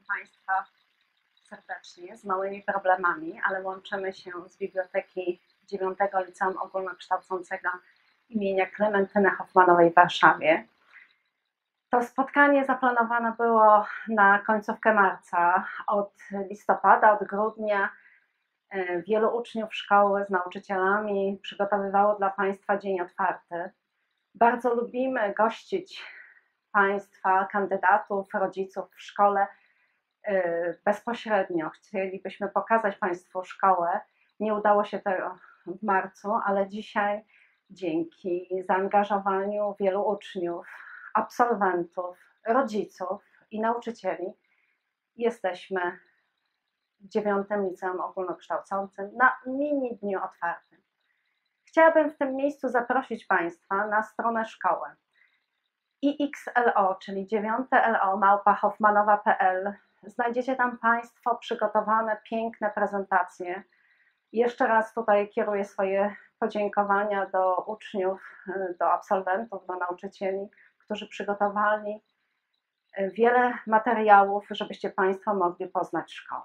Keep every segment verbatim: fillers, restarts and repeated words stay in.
Państwa serdecznie z małymi problemami, ale łączymy się z Biblioteki dziewiątego Liceum Ogólnokształcącego imienia Klementyny Hoffmanowej w Warszawie. To spotkanie zaplanowane było na końcówkę marca. Od listopada, od grudnia wielu uczniów szkoły z nauczycielami przygotowywało dla Państwa dzień otwarty. Bardzo lubimy gościć Państwa, kandydatów, rodziców w szkole bezpośrednio. Chcielibyśmy pokazać Państwu szkołę. Nie udało się tego w marcu, ale dzisiaj dzięki zaangażowaniu wielu uczniów, absolwentów, rodziców i nauczycieli jesteśmy w dziewiątym Liceum Ogólnokształcącym na mini dniu otwartym. Chciałabym w tym miejscu zaprosić Państwa na stronę szkoły i x l o, czyli dziewiąte L O małpa hoffmanowa kropka p l. Znajdziecie tam Państwo przygotowane piękne prezentacje. Jeszcze raz tutaj kieruję swoje podziękowania do uczniów, do absolwentów, do nauczycieli, którzy przygotowali wiele materiałów, żebyście Państwo mogli poznać szkołę.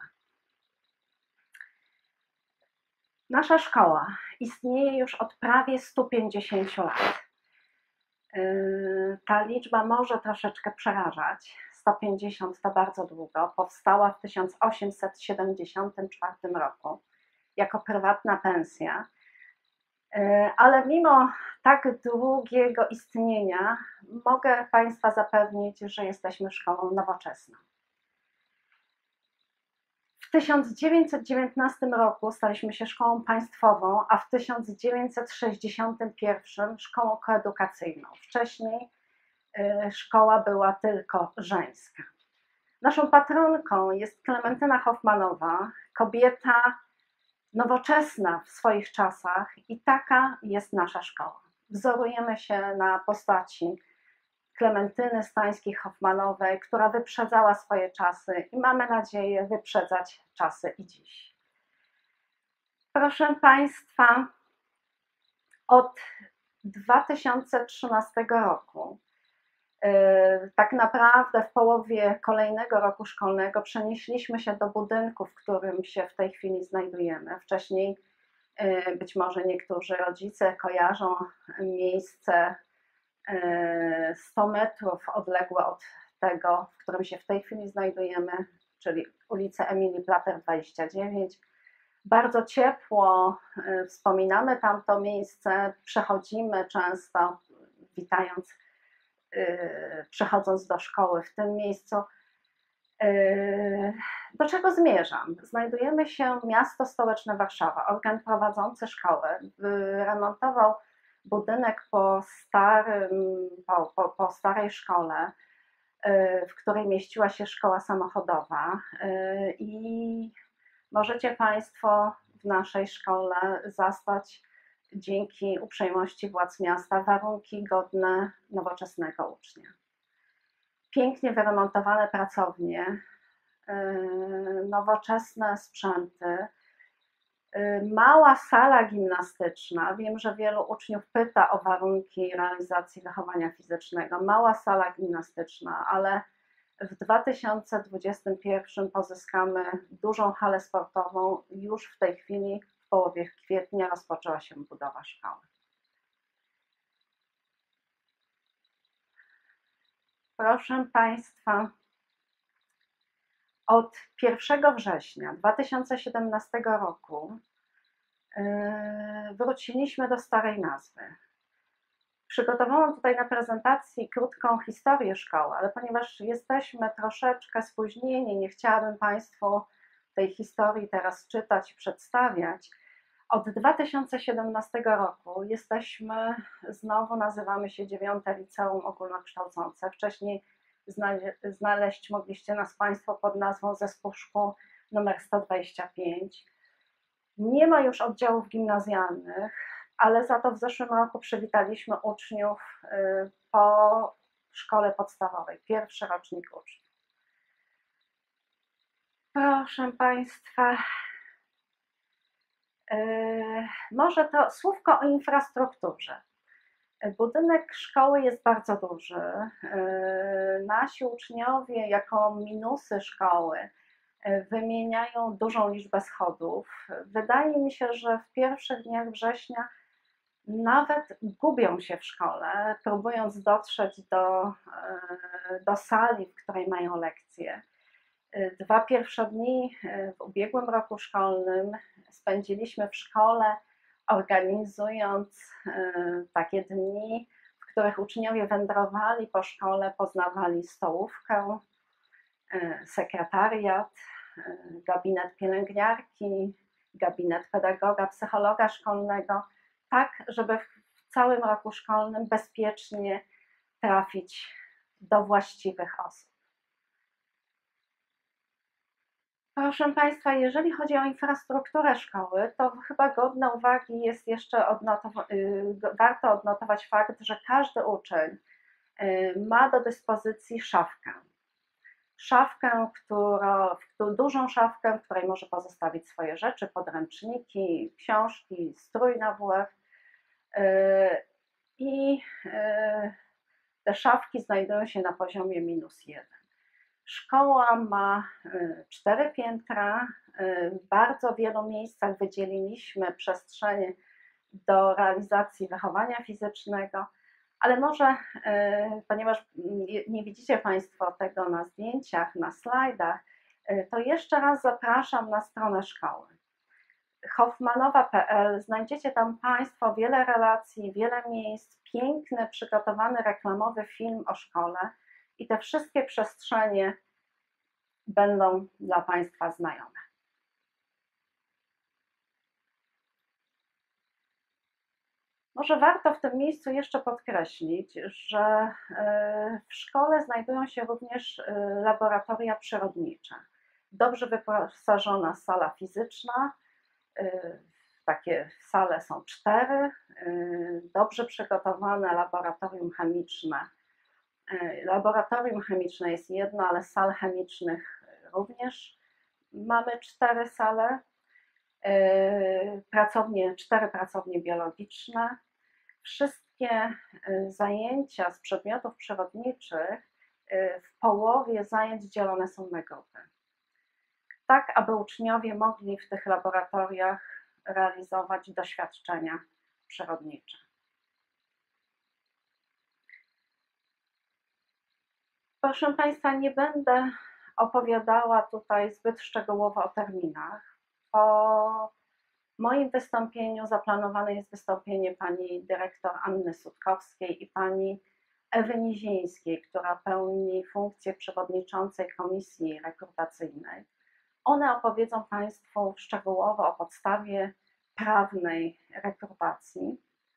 Nasza szkoła istnieje już od prawie stu pięćdziesięciu lat. Ta liczba może troszeczkę przerażać. sto pięćdziesiąt to bardzo długo. Powstała w tysiąc osiemset siedemdziesiątym czwartym roku jako prywatna pensja. Ale mimo tak długiego istnienia mogę Państwa zapewnić, że jesteśmy szkołą nowoczesną. W tysiąc dziewięćset dziewiętnastym roku staliśmy się szkołą państwową, a w tysiąc dziewięćset sześćdziesiątym pierwszym szkołą koedukacyjną. Wcześniej szkoła była tylko żeńska. Naszą patronką jest Klementyna Hoffmanowa, kobieta nowoczesna w swoich czasach i taka jest nasza szkoła. Wzorujemy się na postaci Klementyny Stańskiej-Hoffmanowej, która wyprzedzała swoje czasy i mamy nadzieję wyprzedzać czasy i dziś. Proszę Państwa, od dwa tysiące trzynastego roku, tak naprawdę w połowie kolejnego roku szkolnego przenieśliśmy się do budynku, w którym się w tej chwili znajdujemy. Wcześniej być może niektórzy rodzice kojarzą miejsce sto metrów odległe od tego, w którym się w tej chwili znajdujemy, czyli ulicę Emilii Plater dwadzieścia dziewięć. Bardzo ciepło wspominamy tamto miejsce, przechodzimy często, witając, przechodząc do szkoły w tym miejscu. Do czego zmierzam? Znajdujemy się Miasto Stołeczne Warszawa. Organ prowadzący szkołę remontował budynek po, starym, po, po, po starej szkole, w której mieściła się szkoła samochodowa, i możecie Państwo w naszej szkole zastać dzięki uprzejmości władz miasta warunki godne nowoczesnego ucznia. Pięknie wyremontowane pracownie, nowoczesne sprzęty, mała sala gimnastyczna. Wiem, że wielu uczniów pyta o warunki realizacji wychowania fizycznego. Mała sala gimnastyczna, ale w dwa tysiące dwudziestym pierwszym pozyskamy dużą halę sportową. Już w tej chwili, w połowie kwietnia, rozpoczęła się budowa szkoły. Proszę Państwa, od pierwszego września dwa tysiące siedemnastego roku wróciliśmy do starej nazwy. Przygotowałam tutaj na prezentacji krótką historię szkoły, ale ponieważ jesteśmy troszeczkę spóźnieni, nie chciałabym Państwu tej historii teraz czytać i przedstawiać. Od dwa tysiące siedemnastego roku jesteśmy, znowu nazywamy się dziewiąte Liceum Ogólnokształcące. Wcześniej znaleźć mogliście nas Państwo pod nazwą Zespół Szkół numer sto dwadzieścia pięć. Nie ma już oddziałów gimnazjalnych, ale za to w zeszłym roku przywitaliśmy uczniów po szkole podstawowej, pierwszy rocznik uczniów. Proszę Państwa, może to słówko o infrastrukturze. Budynek szkoły jest bardzo duży. Nasi uczniowie jako minusy szkoły wymieniają dużą liczbę schodów. Wydaje mi się, że w pierwszych dniach września nawet gubią się w szkole, próbując dotrzeć do, do sali, w której mają lekcje. Dwa pierwsze dni w ubiegłym roku szkolnym spędziliśmy w szkole, organizując takie dni, w których uczniowie wędrowali po szkole, poznawali stołówkę, sekretariat, gabinet pielęgniarki, gabinet pedagoga, psychologa szkolnego, tak żeby w całym roku szkolnym bezpiecznie trafić do właściwych osób. Proszę Państwa, jeżeli chodzi o infrastrukturę szkoły, to chyba godne uwagi jest jeszcze odnotowa warto odnotować fakt, że każdy uczeń ma do dyspozycji szafkę. Szafkę, która, dużą szafkę, w której może pozostawić swoje rzeczy, podręczniki, książki, strój na W F. I te szafki znajdują się na poziomie minus jeden. Szkoła ma cztery piętra, w bardzo wielu miejscach wydzieliliśmy przestrzenie do realizacji wychowania fizycznego, ale może, ponieważ nie widzicie Państwo tego na zdjęciach, na slajdach, to jeszcze raz zapraszam na stronę szkoły hoffmanowa kropka p l. Znajdziecie tam Państwo wiele relacji, wiele miejsc, piękny, przygotowany reklamowy film o szkole i te wszystkie przestrzenie będą dla Państwa znajome. Może warto w tym miejscu jeszcze podkreślić, że w szkole znajdują się również laboratoria przyrodnicze. Dobrze wyposażona sala fizyczna, takie sale są cztery, dobrze przygotowane laboratorium chemiczne. Laboratorium chemiczne jest jedno, ale sal chemicznych również mamy cztery sale. Pracownie, cztery pracownie biologiczne. Wszystkie zajęcia z przedmiotów przyrodniczych w połowie zajęć dzielone są na grupy, tak aby uczniowie mogli w tych laboratoriach realizować doświadczenia przyrodnicze. Proszę Państwa, nie będę opowiadała tutaj zbyt szczegółowo o terminach. Po moim wystąpieniu zaplanowane jest wystąpienie pani dyrektor Anny Sutkowskiej i pani Ewy Nizińskiej, która pełni funkcję przewodniczącej komisji rekrutacyjnej. One opowiedzą Państwu szczegółowo o podstawie prawnej rekrutacji.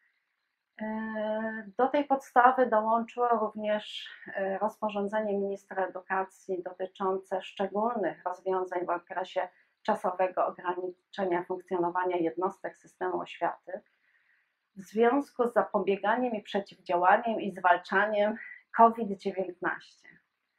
Do tej podstawy dołączyło również rozporządzenie ministra edukacji dotyczące szczególnych rozwiązań w okresie czasowego ograniczenia funkcjonowania jednostek systemu oświaty w związku z zapobieganiem i przeciwdziałaniem i zwalczaniem COVID dziewiętnaście.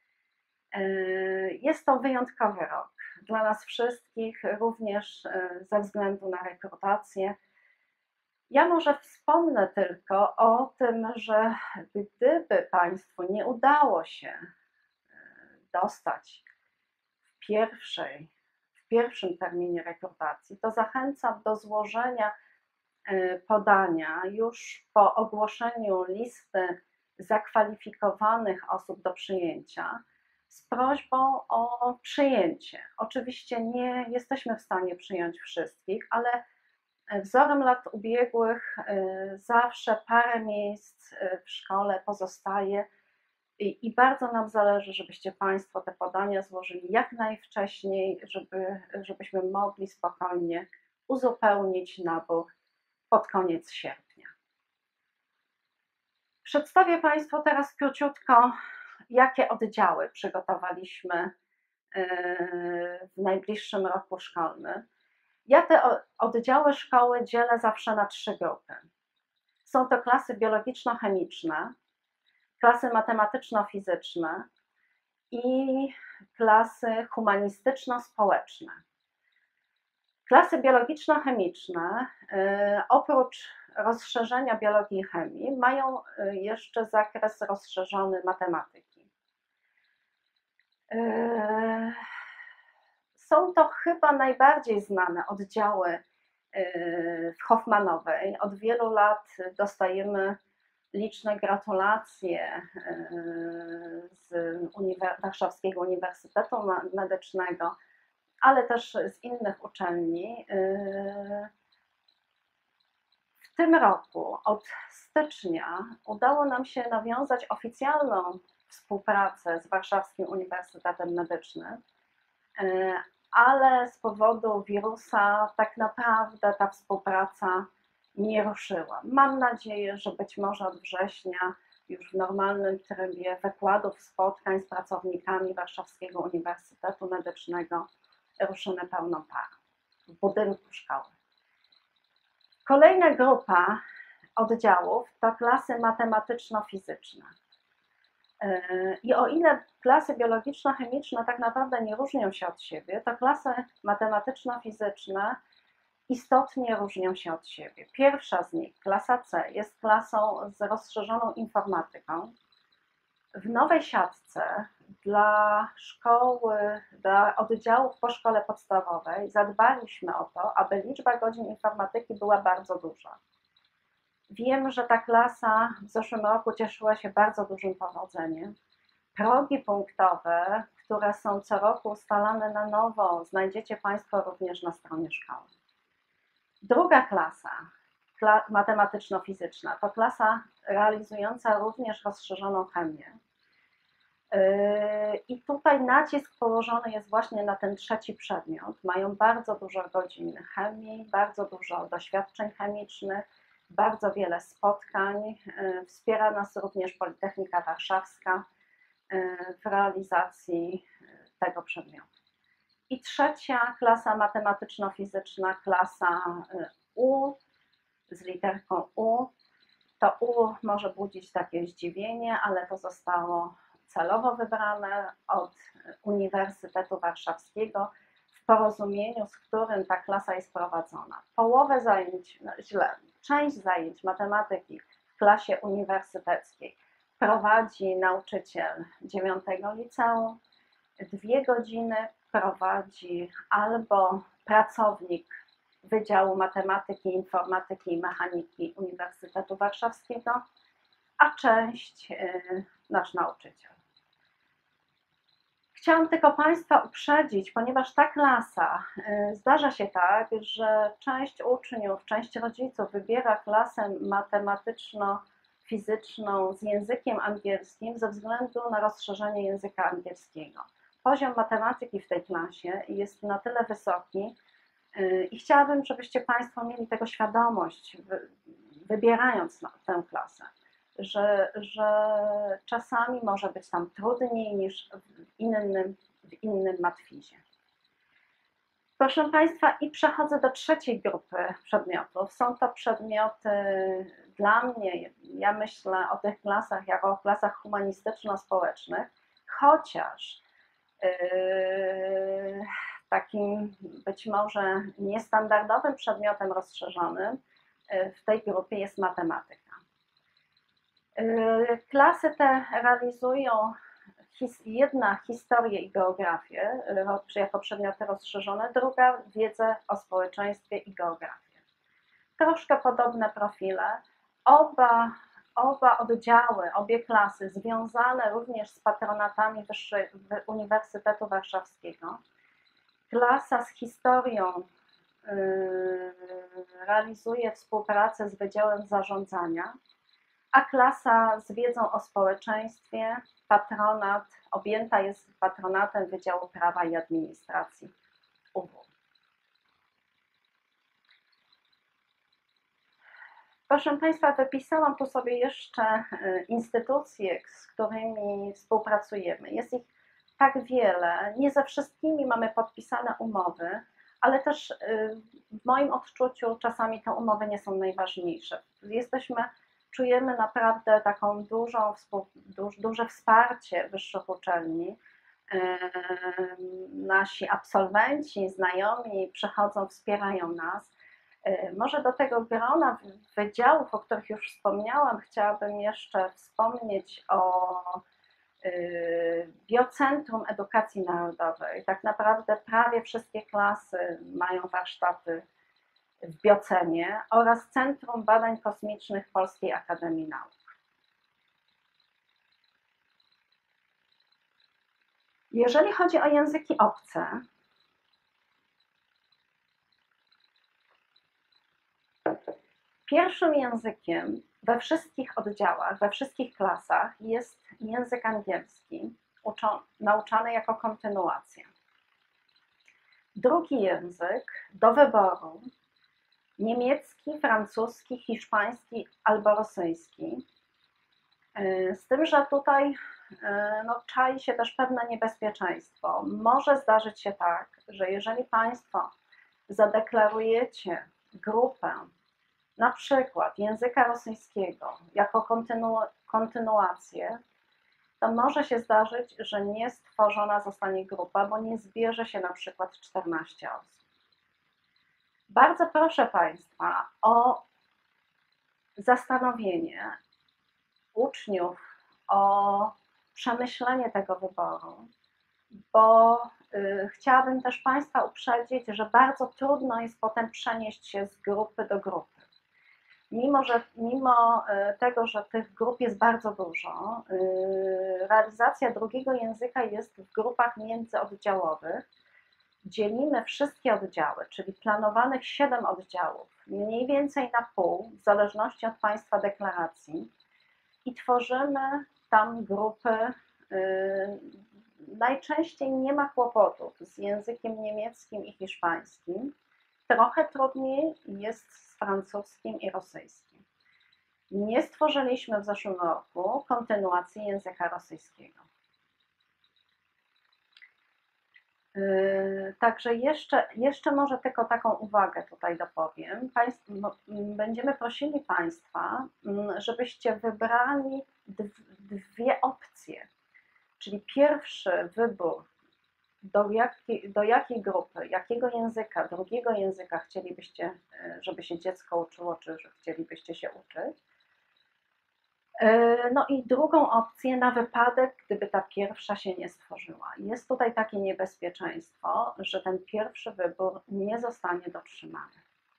Jest to wyjątkowy rok dla nas wszystkich, również ze względu na rekrutację. Ja może wspomnę tylko o tym, że gdyby Państwu nie udało się dostać w, pierwszej, w pierwszym terminie rekrutacji, to zachęcam do złożenia podania już po ogłoszeniu listy zakwalifikowanych osób do przyjęcia z prośbą o przyjęcie. Oczywiście nie jesteśmy w stanie przyjąć wszystkich, ale wzorem lat ubiegłych zawsze parę miejsc w szkole pozostaje i, i bardzo nam zależy, żebyście Państwo te podania złożyli jak najwcześniej, żeby, żebyśmy mogli spokojnie uzupełnić nabór pod koniec sierpnia. Przedstawię Państwu teraz króciutko, jakie oddziały przygotowaliśmy w najbliższym roku szkolnym. Ja te oddziały szkoły dzielę zawsze na trzy grupy. Są to klasy biologiczno-chemiczne, klasy matematyczno-fizyczne i klasy humanistyczno-społeczne. Klasy biologiczno-chemiczne, oprócz rozszerzenia biologii i chemii, mają jeszcze zakres rozszerzony matematyki. Są to chyba najbardziej znane oddziały w Hoffmanowej. Od wielu lat dostajemy liczne gratulacje z Uniwer- Warszawskiego Uniwersytetu Medycznego, ale też z innych uczelni. W tym roku, od stycznia, udało nam się nawiązać oficjalną współpracę z Warszawskim Uniwersytetem Medycznym, ale z powodu wirusa tak naprawdę ta współpraca nie ruszyła. Mam nadzieję, że być może od września już w normalnym trybie wykładów, spotkań z pracownikami Warszawskiego Uniwersytetu Medycznego ruszymy pełną parą w budynku szkoły. Kolejna grupa oddziałów to klasy matematyczno-fizyczne. I o ile klasy biologiczno-chemiczne tak naprawdę nie różnią się od siebie, to klasy matematyczno-fizyczne istotnie różnią się od siebie. Pierwsza z nich, klasa C, jest klasą z rozszerzoną informatyką. W nowej siatce dla szkoły, dla oddziałów po szkole podstawowej zadbaliśmy o to, aby liczba godzin informatyki była bardzo duża. Wiem, że ta klasa w zeszłym roku cieszyła się bardzo dużym powodzeniem. Progi punktowe, które są co roku ustalane na nowo, znajdziecie Państwo również na stronie szkoły. Druga klasa, kla matematyczno-fizyczna, to klasa realizująca również rozszerzoną chemię. I tutaj nacisk położony jest właśnie na ten trzeci przedmiot. Mają bardzo dużo godzin chemii, bardzo dużo doświadczeń chemicznych, bardzo wiele spotkań. Wspiera nas również Politechnika Warszawska w realizacji tego przedmiotu. I trzecia klasa matematyczno-fizyczna, klasa U z literką U. To U może budzić takie zdziwienie, ale to zostało celowo wybrane od Uniwersytetu Warszawskiego w porozumieniu, z którym ta klasa jest prowadzona. Połowę zajęć, no źle, część zajęć matematyki w klasie uniwersyteckiej prowadzi nauczyciel dziewiątego liceum, dwie godziny prowadzi albo pracownik Wydziału Matematyki, Informatyki i Mechaniki Uniwersytetu Warszawskiego, a część nasz nauczyciel. Chciałam tylko Państwa uprzedzić, ponieważ ta klasa, zdarza się tak, że część uczniów, część rodziców wybiera klasę matematyczno-fizyczną z językiem angielskim ze względu na rozszerzenie języka angielskiego. Poziom matematyki w tej klasie jest na tyle wysoki i chciałabym, żebyście Państwo mieli tego świadomość, wybierając tę klasę. Że, że czasami może być tam trudniej niż w innym, w innym matwizie. Proszę Państwa, i przechodzę do trzeciej grupy przedmiotów. Są to przedmioty dla mnie, ja myślę o tych klasach jako o klasach humanistyczno-społecznych, chociaż yy, takim być może niestandardowym przedmiotem rozszerzonym w tej grupie jest matematyka. Klasy te realizują his, jedna historię i geografię jako przedmioty rozszerzone, druga wiedzę o społeczeństwie i geografię. Troszkę podobne profile. Oba, oba oddziały, obie klasy związane również z patronatami Wyższej, Uniwersytetu Warszawskiego. Klasa z historią yy, realizuje współpracę z Wydziałem Zarządzania, a klasa z wiedzą o społeczeństwie, patronat, objęta jest patronatem Wydziału Prawa i Administracji U W. Proszę Państwa, wypisałam tu sobie jeszcze instytucje, z którymi współpracujemy. Jest ich tak wiele, nie ze wszystkimi mamy podpisane umowy, ale też w moim odczuciu czasami te umowy nie są najważniejsze. Jesteśmy Czujemy naprawdę taką dużą, duże wsparcie wyższych uczelni nasi absolwenci, znajomi przychodzą, wspierają nas. Może do tego grona wydziałów, o których już wspomniałam, chciałabym jeszcze wspomnieć o Biocentrum Edukacji Narodowej. Tak naprawdę prawie wszystkie klasy mają warsztaty w Biocenie oraz Centrum Badań Kosmicznych Polskiej Akademii Nauk. Jeżeli chodzi o języki obce, pierwszym językiem we wszystkich oddziałach, we wszystkich klasach jest język angielski, uczą, nauczany jako kontynuacja. Drugi język do wyboru niemiecki, francuski, hiszpański albo rosyjski. Z tym, że tutaj no, czai się też pewne niebezpieczeństwo. Może zdarzyć się tak, że jeżeli Państwo zadeklarujecie grupę na przykład języka rosyjskiego jako kontynu kontynuację, to może się zdarzyć, że nie stworzona zostanie grupa, bo nie zbierze się na przykład czternaście osób. Bardzo proszę Państwa o zastanowienie uczniów, o przemyślenie tego wyboru, bo y, chciałabym też Państwa uprzedzić, że bardzo trudno jest potem przenieść się z grupy do grupy. Mimo, że, mimo tego, że tych grup jest bardzo dużo, y, realizacja drugiego języka jest w grupach międzyoddziałowych. Dzielimy wszystkie oddziały, czyli planowanych siedem oddziałów, mniej więcej na pół, w zależności od Państwa deklaracji, i tworzymy tam grupy. Najczęściej nie ma kłopotów z językiem niemieckim i hiszpańskim. Trochę trudniej jest z francuskim i rosyjskim. Nie stworzyliśmy w zeszłym roku kontynuacji języka rosyjskiego. Także jeszcze, jeszcze może tylko taką uwagę tutaj dopowiem. Państw, będziemy prosili Państwa, żebyście wybrali dwie opcje. Czyli pierwszy wybór, do jakiej, do jakiej grupy, jakiego języka, drugiego języka chcielibyście, żeby się dziecko uczyło, czy że chcielibyście się uczyć. No i drugą opcję na wypadek, gdyby ta pierwsza się nie stworzyła. Jest tutaj takie niebezpieczeństwo, że ten pierwszy wybór nie zostanie dotrzymany.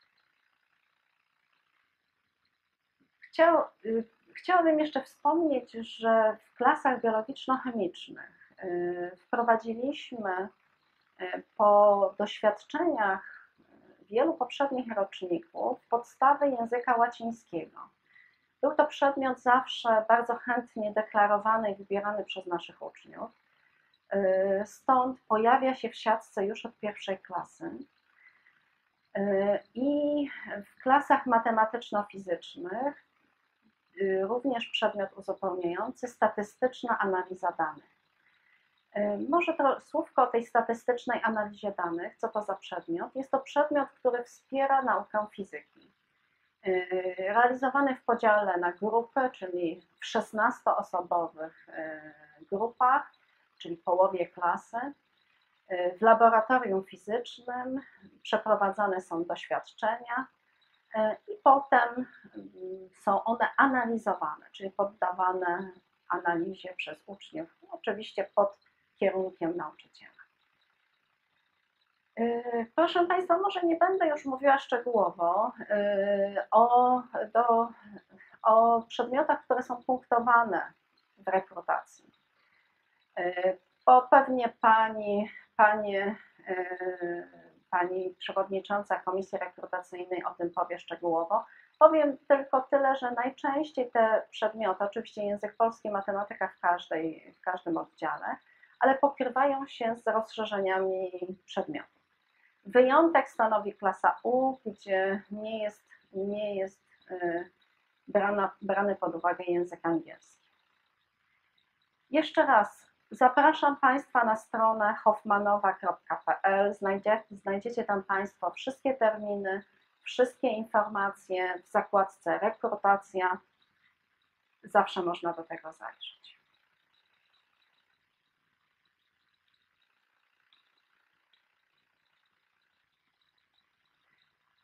Chciał, chciałabym jeszcze wspomnieć, że w klasach biologiczno-chemicznych wprowadziliśmy po doświadczeniach wielu poprzednich roczników podstawy języka łacińskiego. Był to przedmiot zawsze bardzo chętnie deklarowany i wybierany przez naszych uczniów. Stąd pojawia się w siatce już od pierwszej klasy. I w klasach matematyczno-fizycznych również przedmiot uzupełniający, statystyczna analiza danych. Może to słówko o tej statystycznej analizie danych. Co to za przedmiot? Jest to przedmiot, który wspiera naukę fizyki. Realizowany w podziale na grupy, czyli w szesnastoosobowych grupach, czyli połowie klasy. W laboratorium fizycznym przeprowadzane są doświadczenia i potem są one analizowane, czyli poddawane analizie przez uczniów, oczywiście pod kierunkiem nauczyciela. Proszę Państwa, może nie będę już mówiła szczegółowo o, do, o przedmiotach, które są punktowane w rekrutacji, bo pewnie Pani, Panie, Pani Przewodnicząca Komisji Rekrutacyjnej o tym powie szczegółowo. Powiem tylko tyle, że najczęściej te przedmioty, oczywiście język polski, matematyka w, każdej, w każdym oddziale, ale pokrywają się z rozszerzeniami przedmiotów. Wyjątek stanowi klasa U, gdzie nie jest, nie jest brana, brany pod uwagę język angielski. Jeszcze raz zapraszam Państwa na stronę hoffmanowa kropka p l. Znajdzie, znajdziecie tam Państwo wszystkie terminy, wszystkie informacje w zakładce rekrutacja. Zawsze można do tego zajrzeć.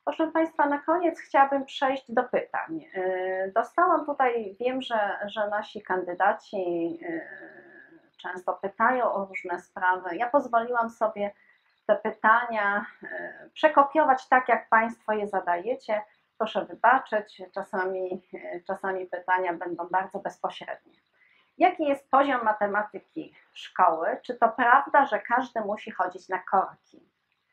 Proszę Państwa, na koniec chciałabym przejść do pytań. Dostałam tutaj, wiem, że, że nasi kandydaci często pytają o różne sprawy. Ja pozwoliłam sobie te pytania przekopiować tak, jak Państwo je zadajecie. Proszę wybaczyć, czasami, czasami pytania będą bardzo bezpośrednie. Jaki jest poziom matematyki szkoły? Czy to prawda, że każdy musi chodzić na korki?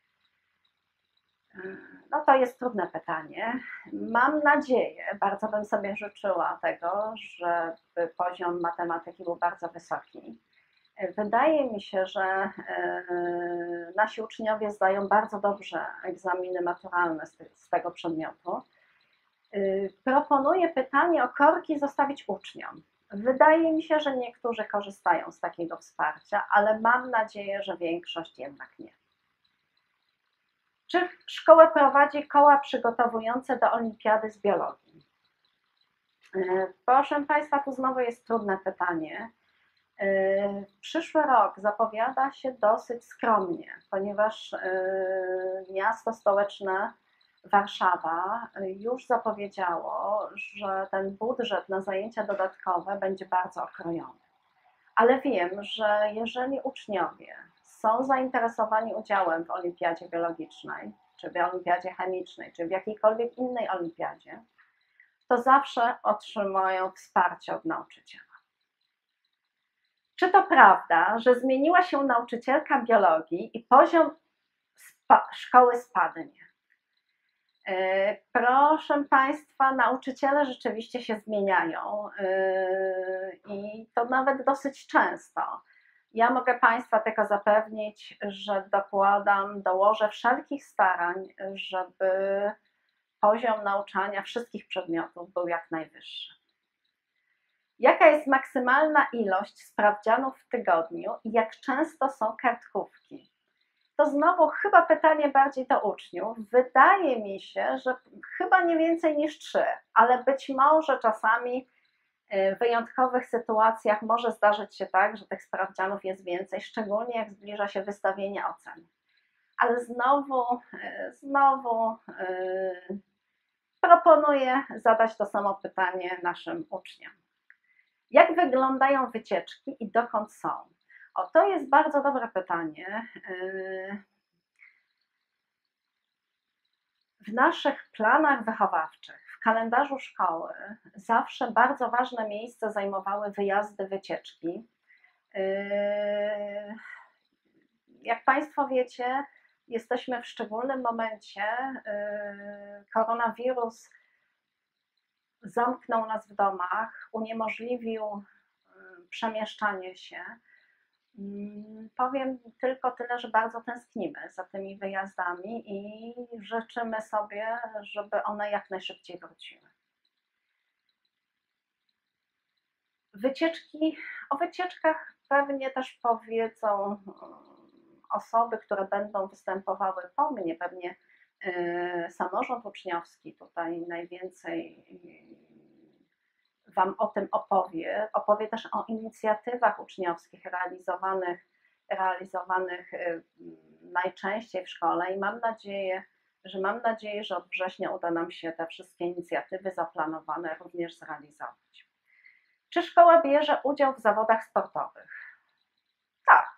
No to jest trudne pytanie. Mam nadzieję, bardzo bym sobie życzyła tego, żeby poziom matematyki był bardzo wysoki. Wydaje mi się, że nasi uczniowie zdają bardzo dobrze egzaminy maturalne z tego przedmiotu. Proponuję pytanie o korki zostawić uczniom. Wydaje mi się, że niektórzy korzystają z takiego wsparcia, ale mam nadzieję, że większość jednak nie. Czy szkoła prowadzi koła przygotowujące do olimpiady z biologii? Proszę Państwa, tu znowu jest trudne pytanie. Przyszły rok zapowiada się dosyć skromnie, ponieważ miasto stołeczne Warszawa już zapowiedziało, że ten budżet na zajęcia dodatkowe będzie bardzo okrojony. Ale wiem, że jeżeli uczniowie są zainteresowani udziałem w olimpiadzie biologicznej, czy w olimpiadzie chemicznej, czy w jakiejkolwiek innej olimpiadzie, to zawsze otrzymają wsparcie od nauczyciela. Czy to prawda, że zmieniła się nauczycielka biologii i poziom spa- szkoły spadnie? Proszę Państwa, nauczyciele rzeczywiście się zmieniają i to nawet dosyć często. Ja mogę Państwa tylko zapewnić, że dokładam, dołożę wszelkich starań, żeby poziom nauczania wszystkich przedmiotów był jak najwyższy. Jaka jest maksymalna ilość sprawdzianów w tygodniu i jak często są kartkówki? To znowu chyba pytanie bardziej do uczniów. Wydaje mi się, że chyba nie więcej niż trzy, ale być może czasami w wyjątkowych sytuacjach może zdarzyć się tak, że tych sprawdzianów jest więcej, szczególnie jak zbliża się wystawienie ocen. Ale znowu, znowu yy, proponuję zadać to samo pytanie naszym uczniom. Jak wyglądają wycieczki i dokąd są? O, to jest bardzo dobre pytanie. W naszych planach wychowawczych, w kalendarzu szkoły zawsze bardzo ważne miejsce zajmowały wyjazdy, wycieczki. Jak Państwo wiecie, jesteśmy w szczególnym momencie. Koronawirus zamknął nas w domach, uniemożliwił przemieszczanie się. Powiem tylko tyle, że bardzo tęsknimy za tymi wyjazdami i życzymy sobie, żeby one jak najszybciej wróciły. Wycieczki, o wycieczkach pewnie też powiedzą osoby, które będą występowały po mnie, pewnie samorząd uczniowski tutaj najwięcej Wam o tym opowie. Opowie też o inicjatywach uczniowskich realizowanych, realizowanych najczęściej w szkole i mam nadzieję, że mam nadzieję, że od września uda nam się te wszystkie inicjatywy zaplanowane również zrealizować. Czy szkoła bierze udział w zawodach sportowych? Tak.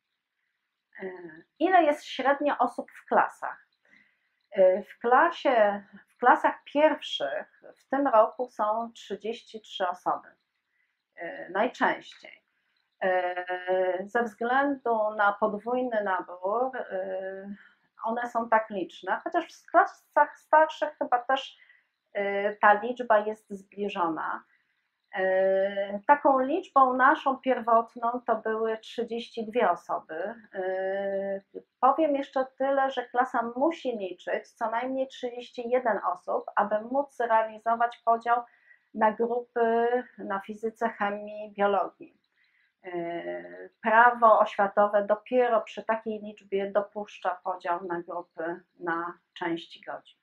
Ile jest średnio osób w klasach? W klasie, w klasach pierwszych w tym roku są trzydzieści trzy osoby, najczęściej. Ze względu na podwójny nabór one są tak liczne, chociaż w klasach starszych chyba też ta liczba jest zbliżona. Taką liczbą naszą pierwotną to były trzydzieści dwie osoby. Powiem jeszcze tyle, że klasa musi liczyć co najmniej trzydzieści jeden osób, aby móc realizować podział na grupy na fizyce, chemii, biologii. Prawo oświatowe dopiero przy takiej liczbie dopuszcza podział na grupy na części godzin.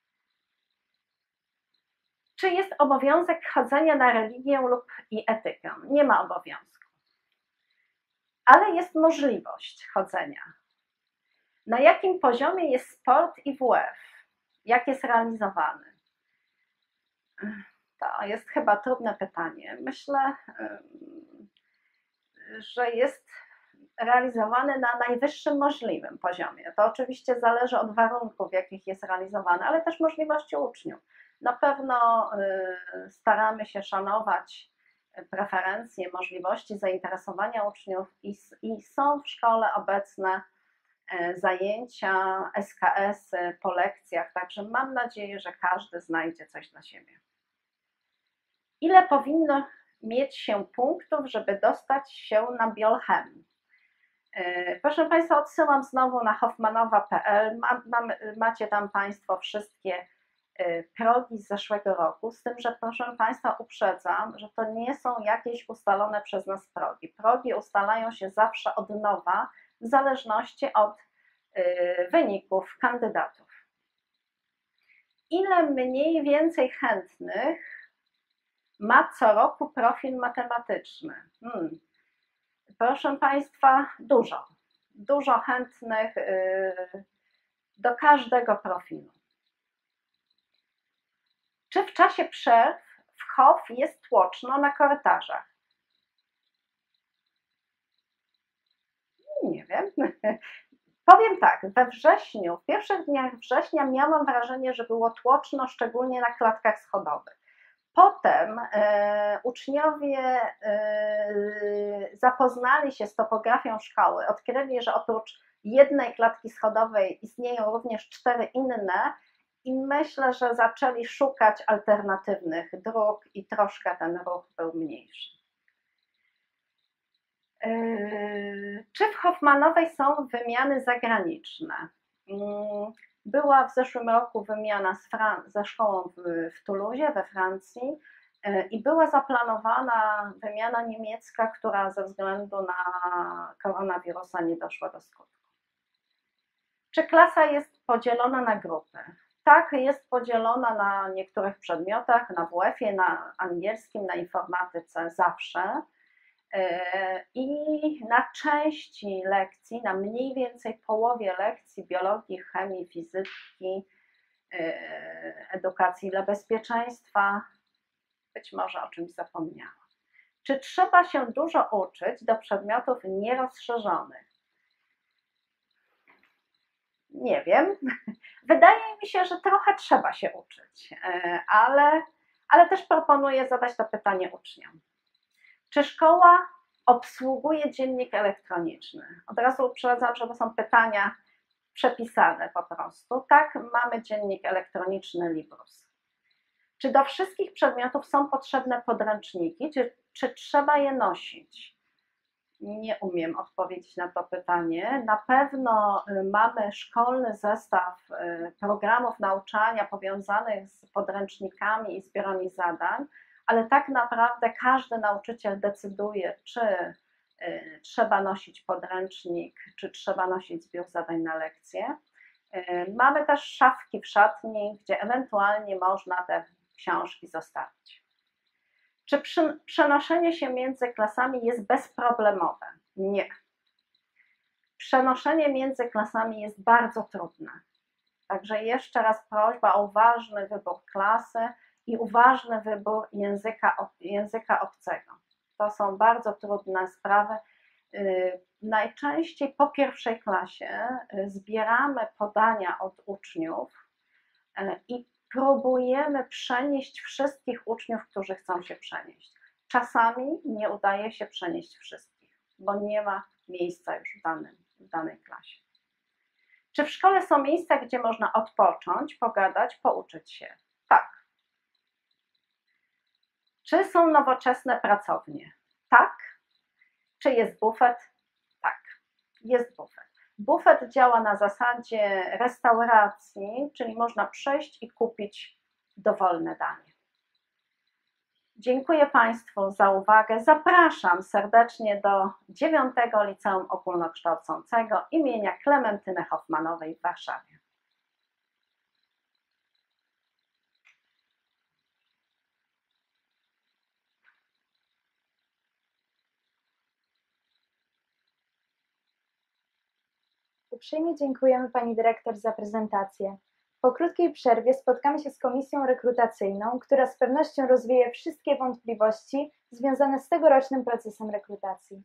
Czy jest obowiązek chodzenia na religię lub i etykę? Nie ma obowiązku. Ale jest możliwość chodzenia. Na jakim poziomie jest sport i W F? Jak jest realizowany? To jest chyba trudne pytanie. Myślę, że jest realizowany na najwyższym możliwym poziomie. To oczywiście zależy od warunków, w jakich jest realizowany, ale też możliwości uczniów. Na pewno staramy się szanować preferencje, możliwości zainteresowania uczniów i, i są w szkole obecne zajęcia, S K S-y po lekcjach, także mam nadzieję, że każdy znajdzie coś dla siebie. Ile powinno mieć się punktów, żeby dostać się na biolchem? Proszę Państwa, odsyłam znowu na hoffmanowa kropka p l. Macie tam Państwo wszystkie progi z zeszłego roku, z tym, że proszę Państwa uprzedzam, że to nie są jakieś ustalone przez nas progi. Progi ustalają się zawsze od nowa, w zależności od wyników kandydatów. Ile mniej więcej chętnych ma co roku profil matematyczny? Hmm. Proszę Państwa, dużo. Dużo chętnych do każdego profilu. Czy w czasie przerw w Hof jest tłoczno na korytarzach? Nie wiem. Powiem tak, we wrześniu, w pierwszych dniach września miałam wrażenie, że było tłoczno, szczególnie na klatkach schodowych. Potem e, uczniowie e, zapoznali się z topografią szkoły, odkryli, że oprócz jednej klatki schodowej istnieją również cztery inne i myślę, że zaczęli szukać alternatywnych dróg i troszkę ten ruch był mniejszy. E, czy w Hoffmanowej są wymiany zagraniczne? Była w zeszłym roku wymiana z Fran- ze szkołą w, w Toulouse we Francji i była zaplanowana wymiana niemiecka, która ze względu na koronawirusa nie doszła do skutku. Czy klasa jest podzielona na grupy? Tak, jest podzielona na niektórych przedmiotach, na W F-ie, na angielskim, na informatyce zawsze. I na części lekcji, na mniej więcej połowie lekcji biologii, chemii, fizyki, edukacji dla bezpieczeństwa, być może o czymś zapomniałam. Czy trzeba się dużo uczyć do przedmiotów nierozszerzonych? Nie wiem. Wydaje mi się, że trochę trzeba się uczyć, ale, ale też proponuję zadać to pytanie uczniom. Czy szkoła obsługuje dziennik elektroniczny? Od razu uprzedzam, że to są pytania przepisane po prostu. Tak, mamy dziennik elektroniczny Librus. Czy do wszystkich przedmiotów są potrzebne podręczniki? Czy, czy trzeba je nosić? Nie umiem odpowiedzieć na to pytanie. Na pewno mamy szkolny zestaw programów nauczania powiązanych z podręcznikami i zbiorami zadań, ale tak naprawdę każdy nauczyciel decyduje, czy trzeba nosić podręcznik, czy trzeba nosić zbiór zadań na lekcję. Mamy też szafki w szatni, gdzie ewentualnie można te książki zostawić. Czy przenoszenie się między klasami jest bezproblemowe? Nie. Przenoszenie między klasami jest bardzo trudne. Także jeszcze raz prośba o uważny wybór klasy i uważny wybór języka, języka obcego. To są bardzo trudne sprawy. Najczęściej po pierwszej klasie zbieramy podania od uczniów i próbujemy przenieść wszystkich uczniów, którzy chcą się przenieść. Czasami nie udaje się przenieść wszystkich, bo nie ma miejsca już w, danym, w danej klasie. Czy w szkole są miejsca, gdzie można odpocząć, pogadać, pouczyć się? Tak. Czy są nowoczesne pracownie? Tak. Czy jest bufet? Tak, jest bufet. Bufet działa na zasadzie restauracji, czyli można przyjść i kupić dowolne danie. Dziękuję Państwu za uwagę. Zapraszam serdecznie do dziewiątego Liceum Ogólnokształcącego imienia Klementyny Hoffmanowej w Warszawie. Uprzejmie dziękujemy Pani Dyrektor za prezentację. Po krótkiej przerwie spotkamy się z komisją rekrutacyjną, która z pewnością rozwieje wszystkie wątpliwości związane z tegorocznym procesem rekrutacji.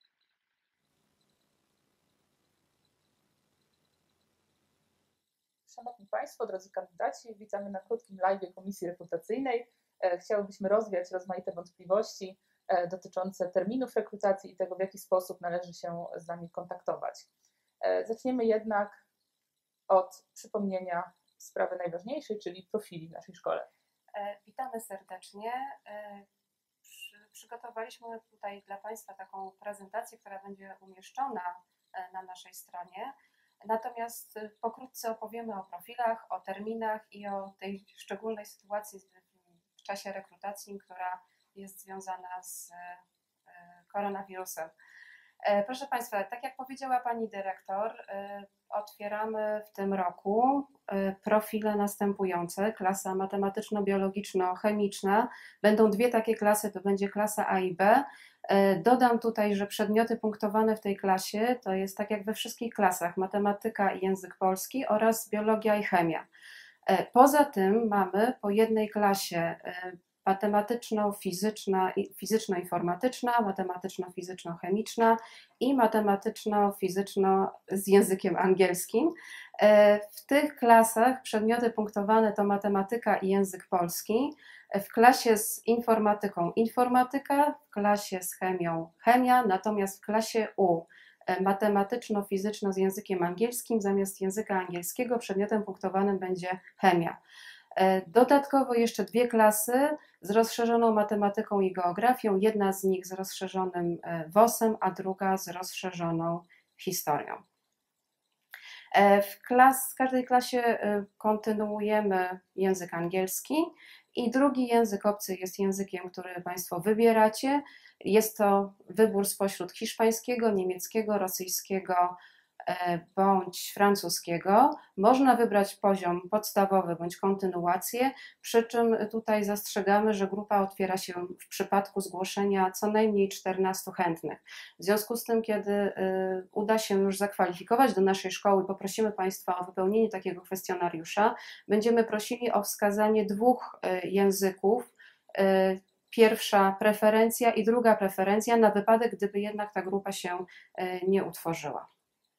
Szanowni Państwo, drodzy kandydaci, witamy na krótkim live Komisji Rekrutacyjnej. Chciałybyśmy rozwiać rozmaite wątpliwości dotyczące terminów rekrutacji i tego, w jaki sposób należy się z nami kontaktować. Zaczniemy jednak od przypomnienia sprawy najważniejszej, czyli profili w naszej szkole. Witamy serdecznie. Przygotowaliśmy tutaj dla Państwa taką prezentację, która będzie umieszczona na naszej stronie. Natomiast pokrótce opowiemy o profilach, o terminach i o tej szczególnej sytuacji w czasie rekrutacji, która jest związana z koronawirusem. Proszę Państwa, tak jak powiedziała Pani Dyrektor, otwieramy w tym roku profile następujące. Klasa matematyczno-biologiczno-chemiczna. Będą dwie takie klasy, to będzie klasa A i B. Dodam tutaj, że przedmioty punktowane w tej klasie to jest tak jak we wszystkich klasach, matematyka i język polski oraz biologia i chemia. Poza tym mamy po jednej klasie matematyczno-fizyczna, fizyczno-informatyczna, matematyczno-fizyczno-chemiczna i matematyczno-fizyczno z językiem angielskim. W tych klasach przedmioty punktowane to matematyka i język polski. W klasie z informatyką informatyka, w klasie z chemią chemia, natomiast w klasie U matematyczno-fizyczno z językiem angielskim zamiast języka angielskiego przedmiotem punktowanym będzie chemia. Dodatkowo jeszcze dwie klasy z rozszerzoną matematyką i geografią, jedna z nich z rozszerzonym W O S-em, a druga z rozszerzoną historią. W klas, w każdej klasie kontynuujemy język angielski i drugi język obcy jest językiem, który Państwo wybieracie. Jest to wybór spośród hiszpańskiego, niemieckiego, rosyjskiego bądź francuskiego. Można wybrać poziom podstawowy bądź kontynuację, przy czym tutaj zastrzegamy, że grupa otwiera się w przypadku zgłoszenia co najmniej czternastu chętnych. W związku z tym, kiedy uda się już zakwalifikować do naszej szkoły, poprosimy Państwa o wypełnienie takiego kwestionariusza, będziemy prosili o wskazanie dwóch języków, pierwsza preferencja i druga preferencja na wypadek, gdyby jednak ta grupa się nie utworzyła.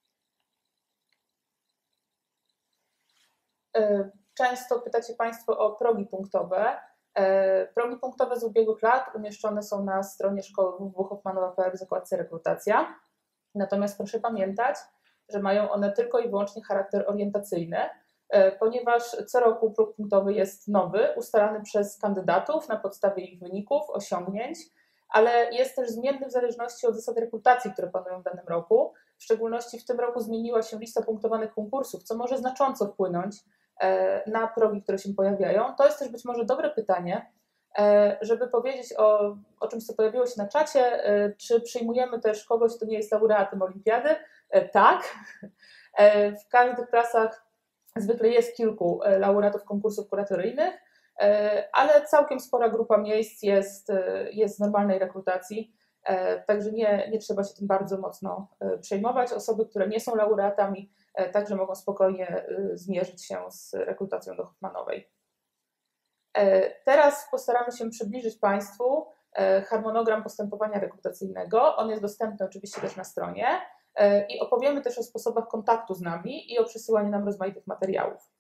Często pytacie Państwo o progi punktowe. Progi punktowe z ubiegłych lat umieszczone są na stronie szkoły w w w kropka hoffmanowa kropka p l w zakładce rekrutacja. Natomiast proszę pamiętać, że mają one tylko i wyłącznie charakter orientacyjny, ponieważ co roku próg punktowy jest nowy, ustalany przez kandydatów na podstawie ich wyników, osiągnięć, ale jest też zmienny w zależności od zasad rekrutacji, które panują w danym roku. W szczególności w tym roku zmieniła się lista punktowanych konkursów, co może znacząco wpłynąć na progi, które się pojawiają. To jest też być może dobre pytanie, żeby powiedzieć o, o czymś, co pojawiło się na czacie, czy przyjmujemy też kogoś, kto nie jest laureatem olimpiady? Tak. W każdych klasach zwykle jest kilku laureatów konkursów kuratoryjnych, ale całkiem spora grupa miejsc jest, jest z normalnej rekrutacji, także nie, nie trzeba się tym bardzo mocno przejmować. Osoby, które nie są laureatami, także mogą spokojnie zmierzyć się z rekrutacją do Hoffmanowej. Teraz postaramy się przybliżyć Państwu harmonogram postępowania rekrutacyjnego. On jest dostępny oczywiście też na stronie i opowiemy też o sposobach kontaktu z nami i o przesyłaniu nam rozmaitych materiałów.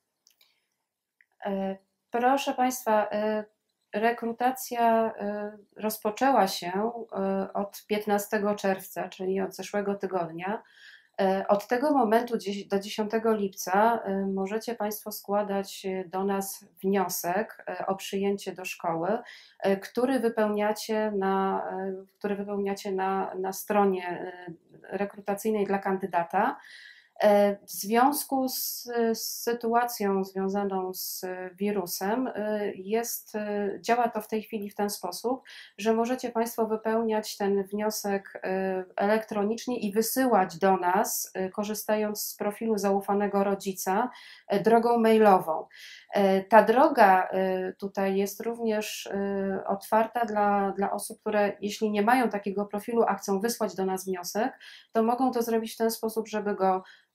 Proszę Państwa, rekrutacja rozpoczęła się od piętnastego czerwca, czyli od zeszłego tygodnia. Od tego momentu do dziesiątego lipca możecie Państwo składać do nas wniosek o przyjęcie do szkoły, który wypełniacie na, który wypełniacie na, na stronie rekrutacyjnej dla kandydata. W związku z, z sytuacją związaną z wirusem jest, działa to w tej chwili w ten sposób, że możecie Państwo wypełniać ten wniosek elektronicznie i wysyłać do nas, korzystając z profilu zaufanego rodzica, drogą mailową. Ta droga tutaj jest również otwarta dla, dla osób, które jeśli nie mają takiego profilu, a chcą wysłać do nas wniosek, to mogą to zrobić w ten sposób, żeby go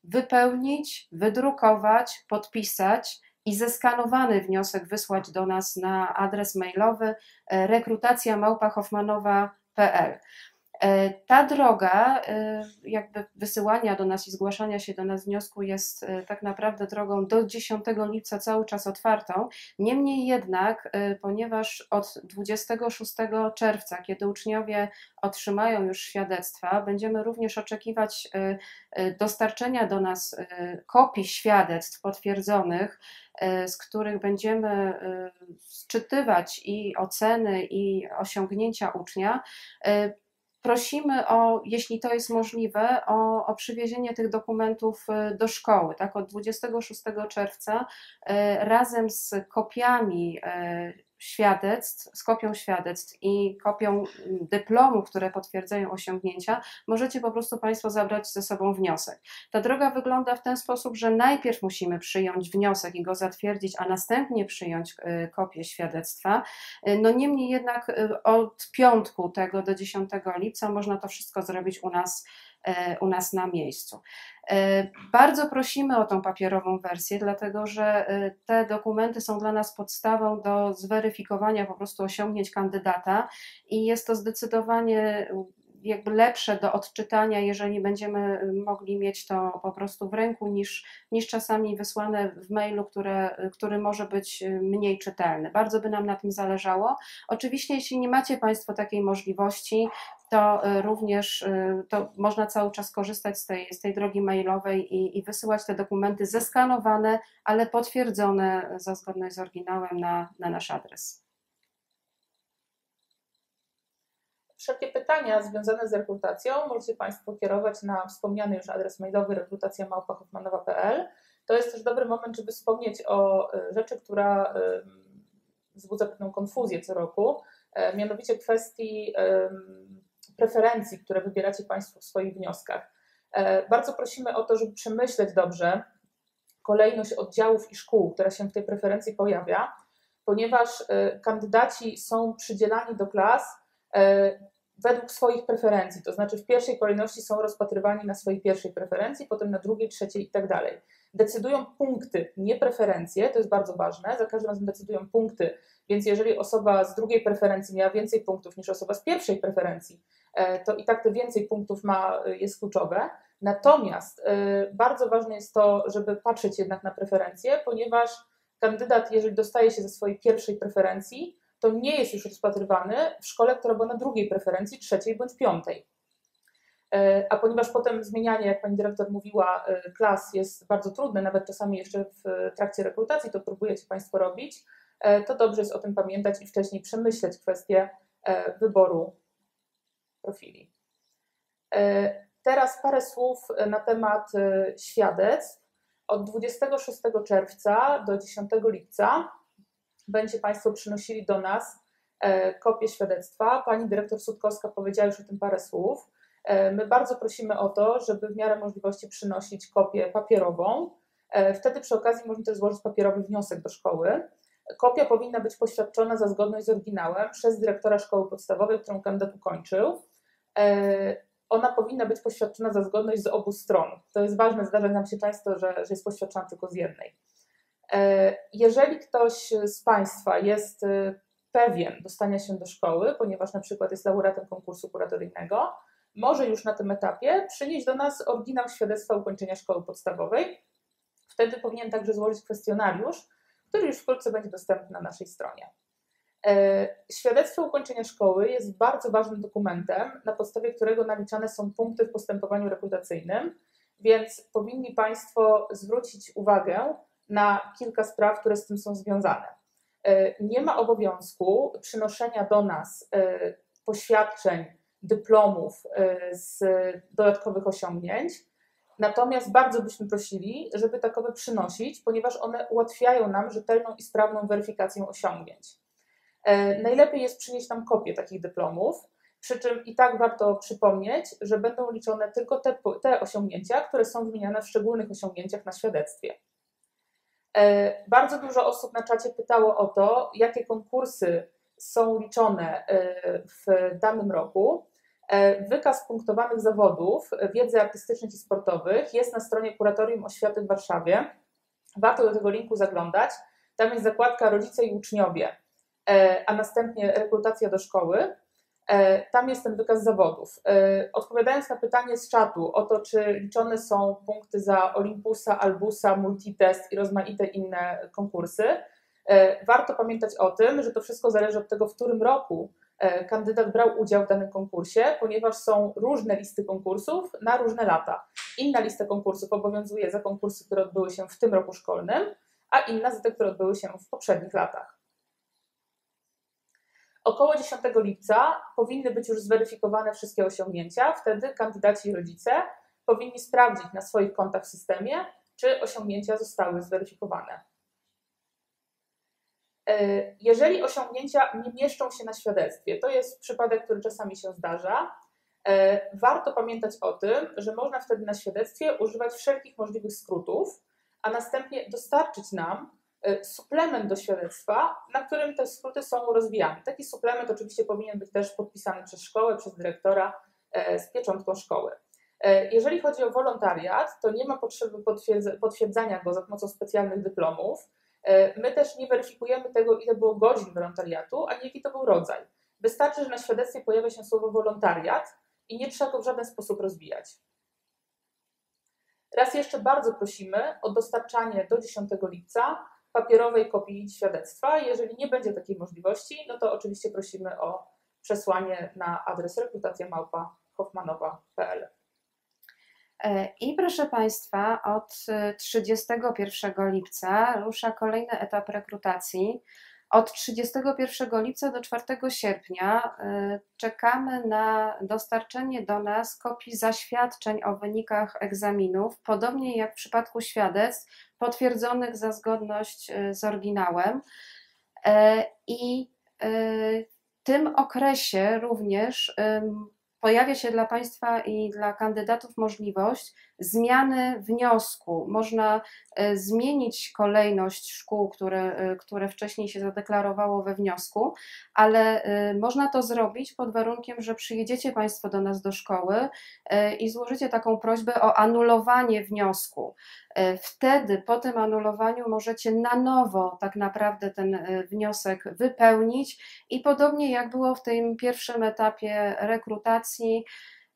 wypełnić, wydrukować, podpisać i zeskanowany wniosek wysłać do nas na adres mailowy rekrutacja małpa hoffmanowa kropka p l. Ta droga jakby wysyłania do nas i zgłaszania się do nas wniosku jest tak naprawdę drogą do dziesiątego lipca cały czas otwartą. Niemniej jednak, ponieważ od dwudziestego szóstego czerwca, kiedy uczniowie otrzymają już świadectwa, będziemy również oczekiwać dostarczenia do nas kopii świadectw potwierdzonych, z których będziemy sczytywać i oceny, i osiągnięcia ucznia. Prosimy o, jeśli to jest możliwe, o, o przywiezienie tych dokumentów do szkoły. Tak, od dwudziestego szóstego czerwca razem z kopiami świadectw, z kopią świadectw i kopią dyplomów, które potwierdzają osiągnięcia, możecie po prostu Państwo zabrać ze sobą wniosek. Ta droga wygląda w ten sposób, że najpierw musimy przyjąć wniosek i go zatwierdzić, a następnie przyjąć kopię świadectwa. No niemniej jednak od piątku tego do dziesiątego lipca można to wszystko zrobić u nas u nas na miejscu. Bardzo prosimy o tą papierową wersję, dlatego że te dokumenty są dla nas podstawą do zweryfikowania po prostu osiągnięć kandydata i jest to zdecydowanie jakby lepsze do odczytania, jeżeli będziemy mogli mieć to po prostu w ręku, niż, niż czasami wysłane w mailu, które, który może być mniej czytelny. Bardzo by nam na tym zależało. Oczywiście, jeśli nie macie Państwo takiej możliwości, to również to można cały czas korzystać z tej, z tej drogi mailowej i, i wysyłać te dokumenty zeskanowane, ale potwierdzone za zgodność z oryginałem na, na nasz adres. Wszelkie pytania związane z rekrutacją możecie Państwo kierować na wspomniany już adres mailowy rekrutacja małpa hoffmanowa kropka p l. To jest też dobry moment, żeby wspomnieć o rzeczy, która wzbudza pewną konfuzję co roku, mianowicie kwestii preferencji, które wybieracie Państwo w swoich wnioskach. Bardzo prosimy o to, żeby przemyśleć dobrze kolejność oddziałów i szkół, która się w tej preferencji pojawia, ponieważ kandydaci są przydzielani do klas według swoich preferencji, to znaczy w pierwszej kolejności są rozpatrywani na swojej pierwszej preferencji, potem na drugiej, trzeciej i tak dalej. Decydują punkty, nie preferencje, to jest bardzo ważne, za każdym razem decydują punkty, więc jeżeli osoba z drugiej preferencji miała więcej punktów niż osoba z pierwszej preferencji, to i tak te więcej punktów ma, jest kluczowe. Natomiast bardzo ważne jest to, żeby patrzeć jednak na preferencje, ponieważ kandydat, jeżeli dostaje się ze swojej pierwszej preferencji, to nie jest już rozpatrywany w szkole, która była na drugiej preferencji, trzeciej bądź piątej. A ponieważ potem zmienianie, jak pani dyrektor mówiła, klas jest bardzo trudne, nawet czasami jeszcze w trakcie rekrutacji to próbujecie Państwo robić, to dobrze jest o tym pamiętać i wcześniej przemyśleć kwestię wyboru profili. Teraz parę słów na temat świadectw. Od dwudziestego szóstego czerwca do dziesiątego lipca będzie Państwo przynosili do nas kopię świadectwa. Pani dyrektor Sutkowska powiedziała już o tym parę słów. My bardzo prosimy o to, żeby w miarę możliwości przynosić kopię papierową. Wtedy przy okazji można też złożyć papierowy wniosek do szkoły. Kopia powinna być poświadczona za zgodność z oryginałem przez dyrektora szkoły podstawowej, którą kandydat ukończył. Ona powinna być poświadczona za zgodność z obu stron. To jest ważne, zdarza nam się często, że, że jest poświadczona tylko z jednej. Jeżeli ktoś z Państwa jest pewien dostania się do szkoły, ponieważ na przykład jest laureatem konkursu kuratoryjnego, może już na tym etapie przynieść do nas oryginał świadectwa ukończenia szkoły podstawowej. Wtedy powinien także złożyć kwestionariusz, który już wkrótce będzie dostępny na naszej stronie. Świadectwo ukończenia szkoły jest bardzo ważnym dokumentem, na podstawie którego naliczane są punkty w postępowaniu rekrutacyjnym, więc powinni Państwo zwrócić uwagę na kilka spraw, które z tym są związane. Nie ma obowiązku przynoszenia do nas poświadczeń, dyplomów z dodatkowych osiągnięć, natomiast bardzo byśmy prosili, żeby takowe przynosić, ponieważ one ułatwiają nam rzetelną i sprawną weryfikację osiągnięć. Najlepiej jest przynieść nam kopię takich dyplomów, przy czym i tak warto przypomnieć, że będą liczone tylko te, te osiągnięcia, które są wymieniane w szczególnych osiągnięciach na świadectwie. Bardzo dużo osób na czacie pytało o to, jakie konkursy są liczone w danym roku. Wykaz punktowanych zawodów wiedzy artystycznych i sportowych jest na stronie Kuratorium Oświaty w Warszawie. Warto do tego linku zaglądać. Tam jest zakładka rodzice i uczniowie, a następnie rekrutacja do szkoły. Tam jest ten wykaz zawodów. Odpowiadając na pytanie z czatu o to, czy liczone są punkty za Olympusa, Albusa, Multitest i rozmaite inne konkursy, warto pamiętać o tym, że to wszystko zależy od tego, w którym roku kandydat brał udział w danym konkursie, ponieważ są różne listy konkursów na różne lata. Inna lista konkursów obowiązuje za konkursy, które odbyły się w tym roku szkolnym, a inna za te, które odbyły się w poprzednich latach. Około dziesiątego lipca powinny być już zweryfikowane wszystkie osiągnięcia. Wtedy kandydaci i rodzice powinni sprawdzić na swoich kontach w systemie, czy osiągnięcia zostały zweryfikowane. Jeżeli osiągnięcia nie mieszczą się na świadectwie, to jest przypadek, który czasami się zdarza, warto pamiętać o tym, że można wtedy na świadectwie używać wszelkich możliwych skrótów, a następnie dostarczyć nam suplement do świadectwa, na którym te skróty są rozwijane. Taki suplement oczywiście powinien być też podpisany przez szkołę, przez dyrektora z pieczątką szkoły. Jeżeli chodzi o wolontariat, to nie ma potrzeby potwierdzania go za pomocą specjalnych dyplomów. My też nie weryfikujemy tego, ile było godzin wolontariatu, ani jaki to był rodzaj. Wystarczy, że na świadectwie pojawia się słowo wolontariat i nie trzeba go w żaden sposób rozwijać. Raz jeszcze bardzo prosimy o dostarczanie do dziesiątego lipca papierowej kopii świadectwa. Jeżeli nie będzie takiej możliwości, no to oczywiście prosimy o przesłanie na adres rekrutacja małpa hoffmanowa kropka p l. I proszę Państwa, od trzydziestego pierwszego lipca rusza kolejny etap rekrutacji. Od trzydziestego pierwszego lipca do czwartego sierpnia czekamy na dostarczenie do nas kopii zaświadczeń o wynikach egzaminów, podobnie jak w przypadku świadectw potwierdzonych za zgodność z oryginałem. I w tym okresie również pojawia się dla Państwa i dla kandydatów możliwość zmiany wniosku. Można zmienić kolejność szkół, które, które wcześniej się zadeklarowało we wniosku, ale można to zrobić pod warunkiem, że przyjedziecie Państwo do nas do szkoły i złożycie taką prośbę o anulowanie wniosku. Wtedy po tym anulowaniu możecie na nowo tak naprawdę ten wniosek wypełnić i podobnie jak było w tym pierwszym etapie rekrutacji,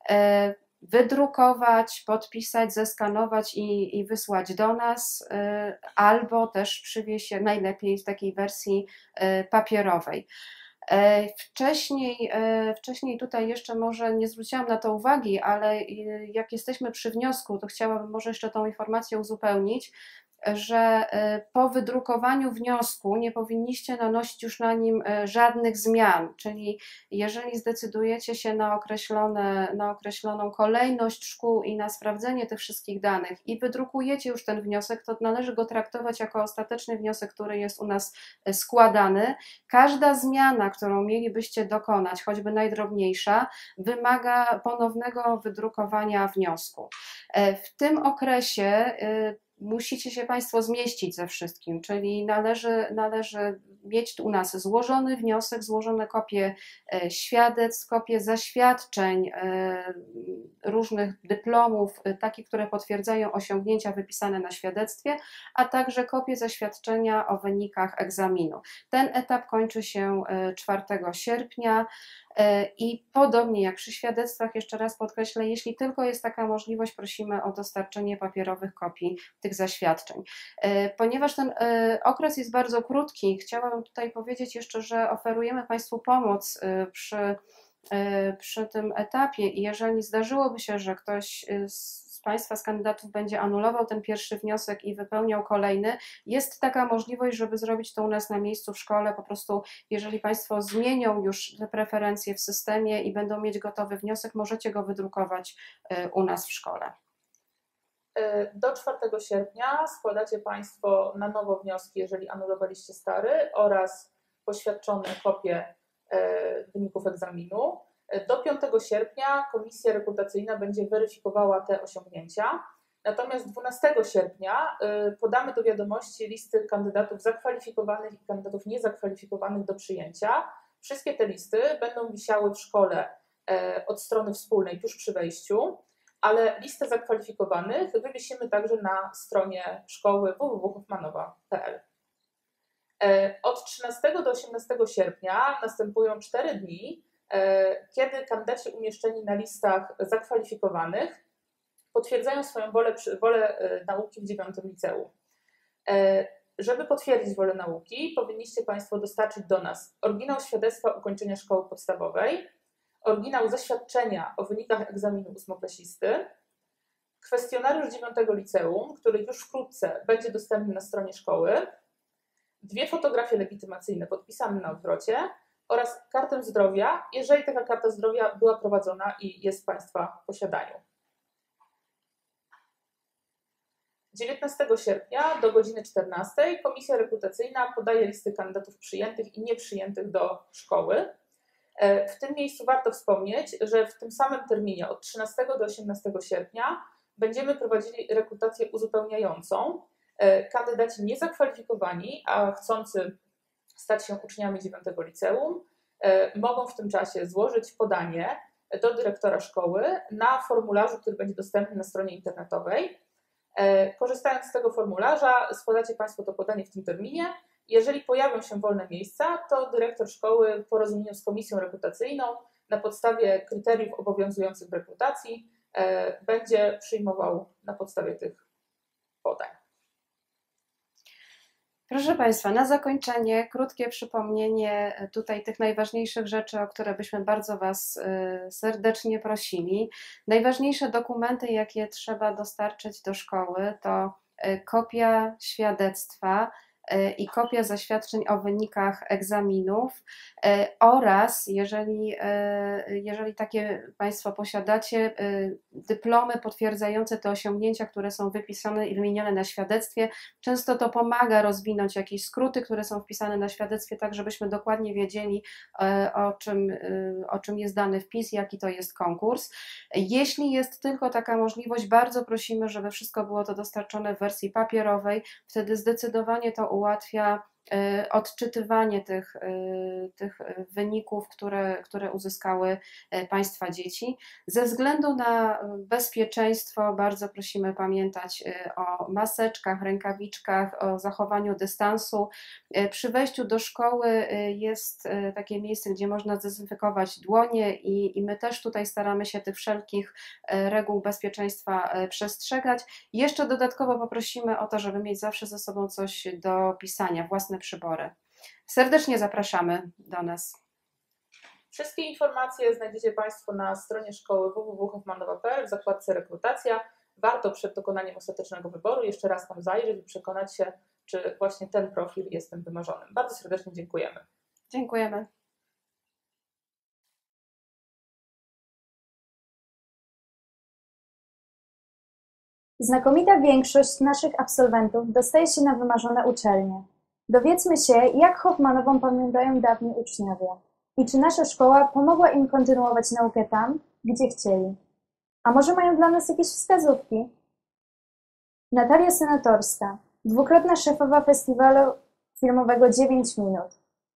wydrukować, podpisać, zeskanować i, i wysłać do nas, albo też przywieźć najlepiej w takiej wersji papierowej. Wcześniej, wcześniej tutaj jeszcze może nie zwróciłam na to uwagi, ale jak jesteśmy przy wniosku, to chciałabym może jeszcze tą informację uzupełnić, że po wydrukowaniu wniosku nie powinniście nanosić już na nim żadnych zmian, czyli jeżeli zdecydujecie się na, określone, na określoną kolejność szkół i na sprawdzenie tych wszystkich danych i wydrukujecie już ten wniosek, to należy go traktować jako ostateczny wniosek, który jest u nas składany. Każda zmiana, którą mielibyście dokonać, choćby najdrobniejsza, wymaga ponownego wydrukowania wniosku. W tym okresie musicie się Państwo zmieścić ze wszystkim, czyli należy, należy mieć u nas złożony wniosek, złożone kopie świadectw, kopie zaświadczeń, różnych dyplomów, takich, które potwierdzają osiągnięcia wypisane na świadectwie, a także kopie zaświadczenia o wynikach egzaminu. Ten etap kończy się czwartego sierpnia. I podobnie jak przy świadectwach, jeszcze raz podkreślę, jeśli tylko jest taka możliwość, prosimy o dostarczenie papierowych kopii tych zaświadczeń. Ponieważ ten okres jest bardzo krótki, chciałabym tutaj powiedzieć jeszcze, że oferujemy Państwu pomoc przy, przy tym etapie i jeżeli zdarzyłoby się, że ktoś z Państwa, z kandydatów będzie anulował ten pierwszy wniosek i wypełniał kolejny, jest taka możliwość, żeby zrobić to u nas na miejscu w szkole. Po prostu jeżeli Państwo zmienią już te preferencje w systemie i będą mieć gotowy wniosek, możecie go wydrukować u nas w szkole. Do czwartego sierpnia składacie Państwo na nowo wnioski, jeżeli anulowaliście stary, oraz poświadczone kopie wyników egzaminu. Do piątego sierpnia komisja rekrutacyjna będzie weryfikowała te osiągnięcia, natomiast dwunastego sierpnia podamy do wiadomości listy kandydatów zakwalifikowanych i kandydatów niezakwalifikowanych do przyjęcia. Wszystkie te listy będą wisiały w szkole od strony wspólnej tuż przy wejściu, ale listę zakwalifikowanych wywiesimy także na stronie szkoły w w w kropka hoffmanowa kropka p l. Od trzynastego do osiemnastego sierpnia następują cztery dni, kiedy kandydaci umieszczeni na listach zakwalifikowanych potwierdzają swoją wolę, wolę nauki w dziewiątym liceum. Żeby potwierdzić wolę nauki, powinniście Państwo dostarczyć do nas oryginał świadectwa ukończenia szkoły podstawowej, oryginał zaświadczenia o wynikach egzaminu ósmoklasisty, kwestionariusz dziewiątego liceum, który już wkrótce będzie dostępny na stronie szkoły, dwie fotografie legitymacyjne podpisane na odwrocie oraz kartę zdrowia, jeżeli taka karta zdrowia była prowadzona i jest w Państwa posiadaniu. dziewiętnastego sierpnia do godziny czternastej komisja rekrutacyjna podaje listy kandydatów przyjętych i nieprzyjętych do szkoły. W tym miejscu warto wspomnieć, że w tym samym terminie od trzynastego do osiemnastego sierpnia będziemy prowadzili rekrutację uzupełniającą. Kandydaci niezakwalifikowani, a chcący stać się uczniami dziewiątego liceum, mogą w tym czasie złożyć podanie do dyrektora szkoły na formularzu, który będzie dostępny na stronie internetowej. Korzystając z tego formularza, składacie Państwo to podanie w tym terminie. Jeżeli pojawią się wolne miejsca, to dyrektor szkoły w porozumieniu z komisją rekrutacyjną na podstawie kryteriów obowiązujących w rekrutacji będzie przyjmował na podstawie tych podań. Proszę Państwa, na zakończenie krótkie przypomnienie tutaj tych najważniejszych rzeczy, o które byśmy bardzo Was serdecznie prosili. Najważniejsze dokumenty, jakie trzeba dostarczyć do szkoły, to kopia świadectwa i kopia zaświadczeń o wynikach egzaminów oraz, jeżeli, jeżeli takie Państwo posiadacie, dyplomy potwierdzające te osiągnięcia, które są wypisane i wymienione na świadectwie. Często to pomaga rozwinąć jakieś skróty, które są wpisane na świadectwie, tak żebyśmy dokładnie wiedzieli, o czym, o czym jest dany wpis, jaki to jest konkurs. Jeśli jest tylko taka możliwość, bardzo prosimy, żeby wszystko było to dostarczone w wersji papierowej, wtedy zdecydowanie to ułatwia odczytywanie tych, tych wyników, które, które uzyskały Państwa dzieci. Ze względu na bezpieczeństwo bardzo prosimy pamiętać o maseczkach, rękawiczkach, o zachowaniu dystansu. Przy wejściu do szkoły jest takie miejsce, gdzie można zdezynfekować dłonie i, i my też tutaj staramy się tych wszelkich reguł bezpieczeństwa przestrzegać. Jeszcze dodatkowo poprosimy o to, żeby mieć zawsze ze sobą coś do pisania, własne przybory. Serdecznie zapraszamy do nas. Wszystkie informacje znajdziecie Państwo na stronie szkoły w w w kropka hoffmanowa kropka p l w zakładce rekrutacja. Warto przed dokonaniem ostatecznego wyboru jeszcze raz tam zajrzeć i przekonać się, czy właśnie ten profil jest tym wymarzonym. Bardzo serdecznie dziękujemy. Dziękujemy. Znakomita większość naszych absolwentów dostaje się na wymarzone uczelnie. Dowiedzmy się, jak Hoffmanową pamiętają dawni uczniowie i czy nasza szkoła pomogła im kontynuować naukę tam, gdzie chcieli. A może mają dla nas jakieś wskazówki? Natalia Senatorska, dwukrotna szefowa festiwalu filmowego dziewięć minut.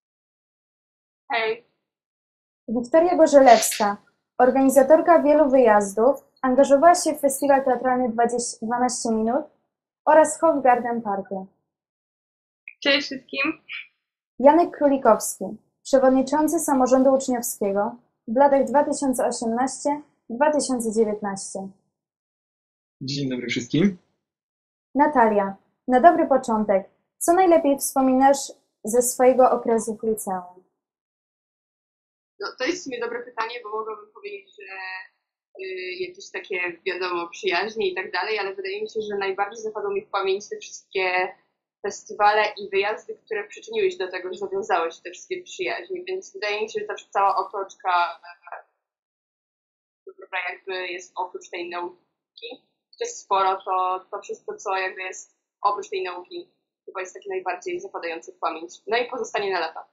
Hej. Wiktoria Gorzelewska, organizatorka wielu wyjazdów, angażowała się w festiwal teatralny dwanaście minut oraz Hofgarten Party. Cześć wszystkim. Janek Królikowski, przewodniczący samorządu uczniowskiego w latach dwa tysiące osiemnastego do dwa tysiące dziewiętnastego. Dzień dobry wszystkim. Natalia, na dobry początek, co najlepiej wspominasz ze swojego okresu w liceum? No, to jest w sumie dobre pytanie, bo mogłabym powiedzieć, że y, jakieś takie, wiadomo, przyjaźnie i tak dalej, ale wydaje mi się, że najbardziej zapadło mi w pamięć te wszystkie festiwale i wyjazdy, które przyczyniły się do tego, że zawiązały się te wszystkie przyjaźnie, więc wydaje mi się, że ta cała otoczka, która jakby jest oprócz tej nauki, jest sporo, to, to wszystko, co jakby jest oprócz tej nauki, chyba jest takie najbardziej zapadające w pamięć. No i pozostanie na lata.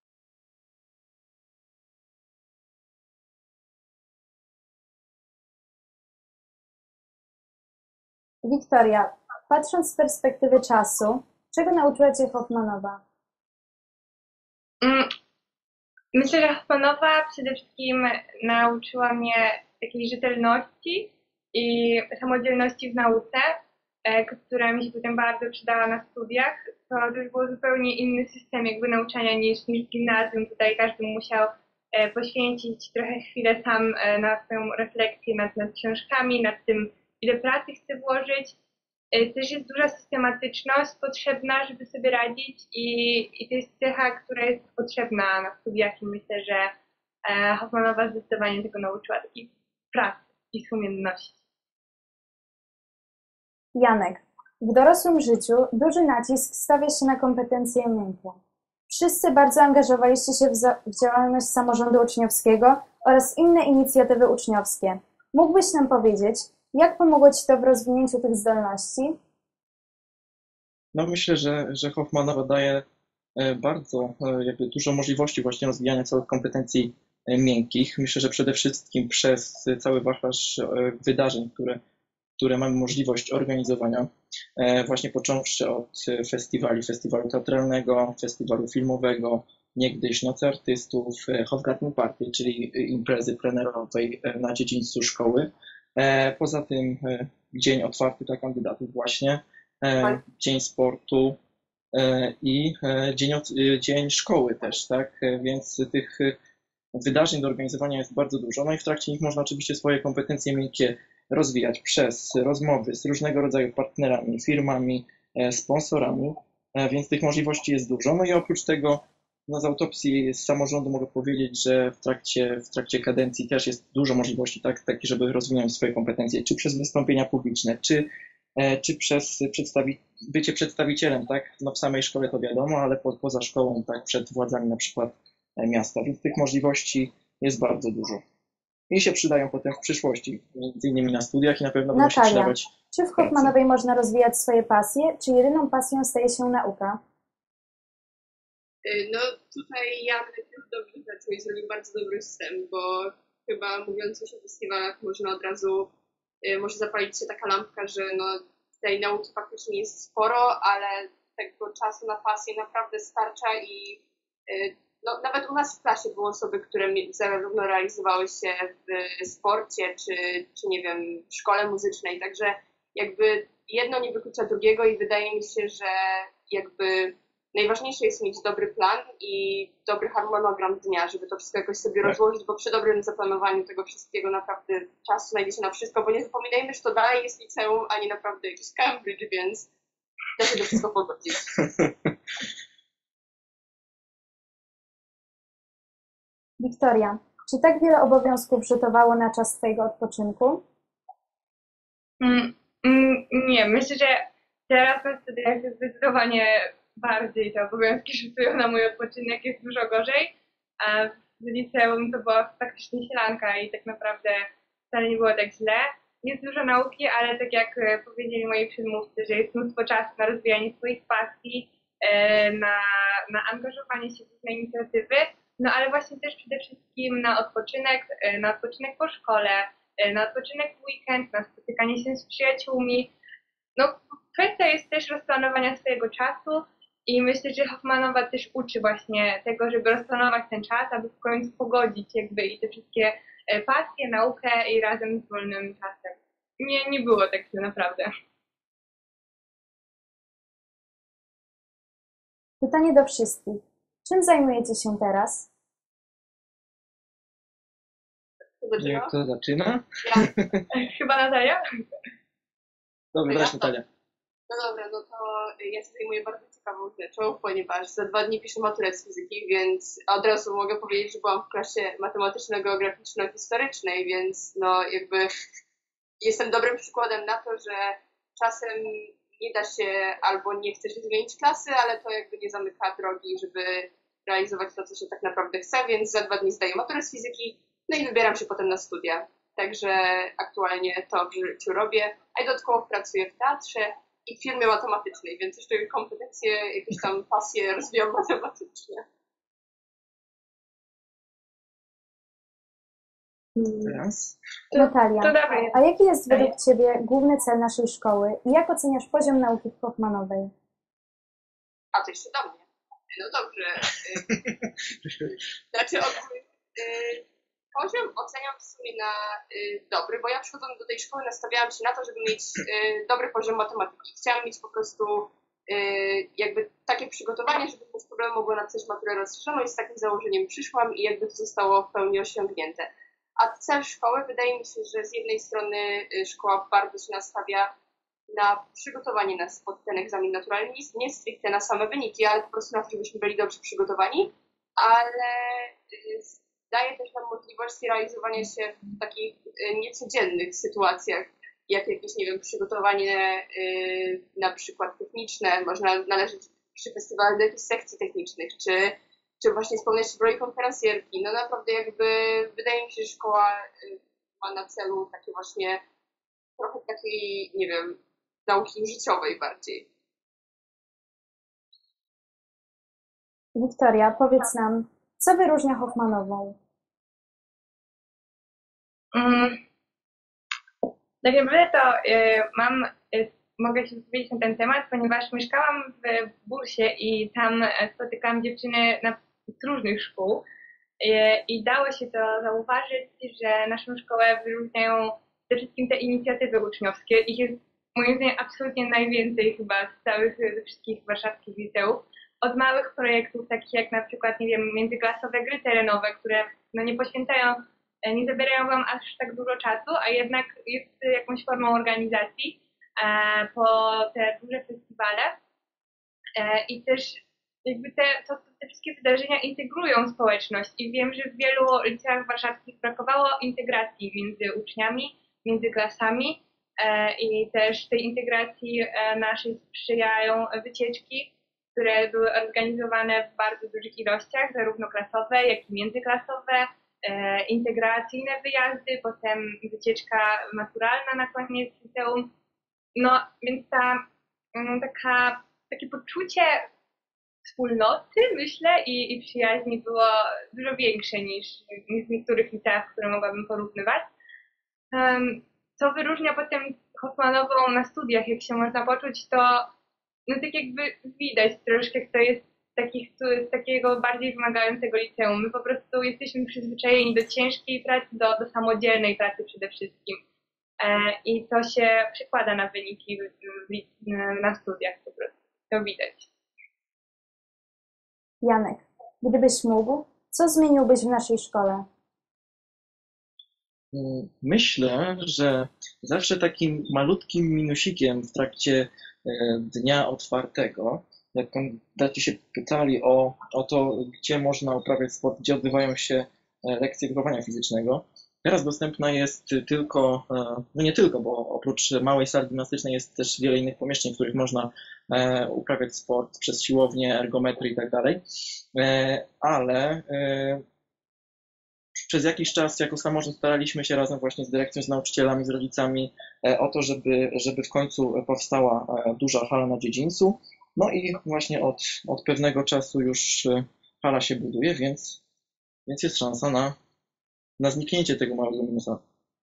Wiktoria, patrząc z perspektywy czasu, czego nauczyła Cię Hoffmanowa? Mm, Myślę, że Hoffmanowa przede wszystkim nauczyła mnie takiej rzetelności i samodzielności w nauce, e, która mi się potem bardzo przydała na studiach. To też był zupełnie inny system jakby nauczania niż, niż w gimnazjum. Tutaj każdy musiał e, poświęcić trochę chwilę sam e, na swoją refleksję nad, nad książkami, nad tym, ile pracy chce włożyć. E, Też jest duża systematyczność potrzebna, żeby sobie radzić i, i to jest cecha, która jest potrzebna na studiach i myślę, że e, Hoffmanowa zdecydowanie tego nauczyła, takiej pracy i sumienności. Janek, w dorosłym życiu duży nacisk stawia się na kompetencje miękkie. Wszyscy bardzo angażowaliście się w, za- w działalność samorządu uczniowskiego oraz inne inicjatywy uczniowskie. Mógłbyś nam powiedzieć, jak pomogło Ci to w rozwinięciu tych zdolności? No myślę, że, że Hoffmanowa daje e, bardzo e, jakby dużo możliwości właśnie rozwijania całych kompetencji e, miękkich. Myślę, że przede wszystkim przez cały wachlarz e, wydarzeń, które, które mamy możliwość organizowania, e, właśnie począwszy od e, festiwali, festiwalu teatralnego, festiwalu filmowego, niegdyś Nocy Artystów, e, Hofgarten Party, czyli imprezy plenerowej e, na dziedzińcu szkoły. E, Poza tym e, dzień otwarty dla kandydatów właśnie, e, dzień sportu e, i e, dzień, od- e, dzień szkoły też, tak? E, Więc tych e, wydarzeń do organizowania jest bardzo dużo. No i w trakcie nich można oczywiście swoje kompetencje miękkie rozwijać przez rozmowy z różnego rodzaju partnerami, firmami, e, sponsorami, e, więc tych możliwości jest dużo. No i oprócz tego, no z autopsji z samorządu mogę powiedzieć, że w trakcie, w trakcie kadencji też jest dużo możliwości, tak, takie, żeby rozwinąć swoje kompetencje, czy przez wystąpienia publiczne, czy, e, czy przez przedstawi bycie przedstawicielem, tak, no w samej szkole to wiadomo, ale po, poza szkołą, tak, przed władzami na przykład e, miasta, więc tych możliwości jest bardzo dużo. I się przydają potem w przyszłości, między innymi na studiach i na pewno będą się Natalia, przydawać czy w w pracy. Hoffmanowej można rozwijać swoje pasje, czy jedyną pasją staje się nauka? Y, No tutaj Janek już dobrze zaczął i zrobił bardzo dobry wstęp, bo chyba mówiąc już o festiwalach można od razu, y, może zapalić się taka lampka, że no tej nauki faktycznie jest sporo, ale tego czasu na pasję naprawdę starcza i y, no, nawet u nas w klasie były osoby, które mi- zarówno realizowały się w sporcie, czy, czy nie wiem, w szkole muzycznej, także jakby jedno nie wyklucza drugiego i wydaje mi się, że jakby najważniejsze jest mieć dobry plan i dobry harmonogram dnia, żeby to wszystko jakoś sobie Tak. rozłożyć, bo przy dobrym zaplanowaniu tego wszystkiego naprawdę czasu znajdzie się na wszystko, bo nie zapominajmy, że to dalej jest liceum, a nie naprawdę jakiś Cambridge, więc da się to wszystko pogodzić. Wiktoria, czy tak wiele obowiązków rzutowało na czas Twojego odpoczynku? Mm, mm, Nie, myślę, że teraz na studiach jest zdecydowanie bardziej te obowiązki rzutują na mój odpoczynek, jest dużo gorzej, a w liceum to była faktycznie sielanka i tak naprawdę wcale nie było tak źle. Jest dużo nauki, ale tak jak e, powiedzieli moi przedmówcy, że jest mnóstwo czasu na rozwijanie swoich pasji, e, na, na angażowanie się w różne inicjatywy, no ale właśnie też przede wszystkim na odpoczynek, e, na odpoczynek po szkole, e, na odpoczynek w weekend, na spotykanie się z przyjaciółmi. No, kwestia jest też rozplanowania swojego czasu i myślę, że Hoffmanowa też uczy właśnie tego, żeby rozplanować ten czas, aby w końcu pogodzić jakby i te wszystkie e, pasje, naukę i razem z wolnym czasem. Nie, nie było tak źle, naprawdę. Pytanie do wszystkich. Czym zajmujecie się teraz? To zaczyna? Jak to zaczyna? Ja. Chyba Natalia? Dobrze, Ja? dasz Natalia. No dobra, no to ja się zajmuję bardzo ciekawą rzeczą, ponieważ za dwa dni piszę maturę z fizyki, więc od razu mogę powiedzieć, że byłam w klasie matematyczno-geograficzno-historycznej, więc no jakby jestem dobrym przykładem na to, że czasem nie da się albo nie chce się zmienić klasy, ale to jakby nie zamyka drogi, żeby realizować to, co się tak naprawdę chce, więc za dwa dni zdaję maturę z fizyki, no i wybieram się potem na studia. Także aktualnie to w życiu robię, a i dodatkowo pracuję w teatrze i w firmie matematycznej, więc jeszcze kompetencje, jakieś tam pasje rozwijam matematyczne. Teraz? Natalia, To dawaj. a jaki jest według Ciebie główny cel naszej szkoły i jak oceniasz poziom nauki w Hoffmanowej? A to jeszcze do mnie. No dobrze. Y, Znaczy ogólnie y, poziom oceniam w sumie na y, dobry, bo ja przychodząc do tej szkoły nastawiałam się na to, żeby mieć y, dobry poziom matematyki. Chciałam mieć po prostu y, jakby takie przygotowanie, żeby bez problemu mogła napisać maturę rozszerzoną i z takim założeniem przyszłam i jakby to zostało w pełni osiągnięte. A cel szkoły, wydaje mi się, że z jednej strony y, szkoła bardzo się nastawia na przygotowanie nas pod ten egzamin naturalistyczny, nie stricte na same wyniki, ale po prostu na to, żebyśmy byli dobrze przygotowani, ale y, daje też nam możliwość realizowania się w takich y, niecodziennych sytuacjach, jak jakieś, nie wiem, przygotowanie y, na przykład techniczne, można należeć przy festiwalu do jakichś sekcji technicznych, czy, czy właśnie spełniać się w roli konferencjerki. No naprawdę jakby wydaje mi się, że szkoła y, ma na celu takie właśnie trochę takiej, nie wiem, nauki życiowej bardziej. Wiktoria, powiedz nam, co wyróżnia Hoffmanową? Mm. Tak naprawdę to y, mam, y, mogę się wypowiedzieć na ten temat, ponieważ mieszkałam w Bursie i tam spotykałam dziewczyny na, z różnych szkół y, i dało się to zauważyć, że naszą szkołę wyróżniają przede wszystkim te inicjatywy uczniowskie. Ich jest moim zdaniem absolutnie najwięcej chyba z całych, ze wszystkich warszawskich liceów. Od małych projektów, takich jak na przykład, nie wiem, międzyklasowe gry terenowe, które no, nie poświęcają, nie zabierają wam aż tak dużo czasu, a jednak jest jakąś formą organizacji e, po te duże festiwale. E, I też jakby te, to, te wszystkie wydarzenia integrują społeczność i wiem, że w wielu liceach warszawskich brakowało integracji między uczniami, między klasami e, i też tej integracji e, naszej sprzyjają wycieczki, które były organizowane w bardzo dużych ilościach, zarówno klasowe, jak i międzyklasowe, e, integracyjne wyjazdy, potem wycieczka maturalna na koniec liceum. No więc ta m, taka, takie poczucie wspólnoty, myślę, i, i przyjaźni było dużo większe niż, niż w niektórych liceach, które mogłabym porównywać. Um, co wyróżnia potem Hoffmanową na studiach, jak się można poczuć, to no tak jakby widać troszkę, kto jest takich, z takiego bardziej wymagającego liceum. My po prostu jesteśmy przyzwyczajeni do ciężkiej pracy, do, do samodzielnej pracy przede wszystkim. E, I to się przekłada na wyniki w, w, na studiach po prostu. To widać. Janek, gdybyś mógł, co zmieniłbyś w naszej szkole? Myślę, że zawsze takim malutkim minusikiem w trakcie dnia otwartego, jak kandydaci się pytali o, o to, gdzie można uprawiać sport, gdzie odbywają się lekcje wychowania fizycznego. Teraz dostępna jest tylko, no nie tylko, bo oprócz małej sali gimnastycznej jest też wiele innych pomieszczeń, w których można uprawiać sport przez siłownię, ergometry i tak dalej, ale przez jakiś czas jako samorząd staraliśmy się razem właśnie z dyrekcją, z nauczycielami, z rodzicami o to, żeby, żeby w końcu powstała duża hala na dziedzińcu. No i właśnie od, od pewnego czasu już hala się buduje, więc, więc jest szansa na, na zniknięcie tego małego minusa.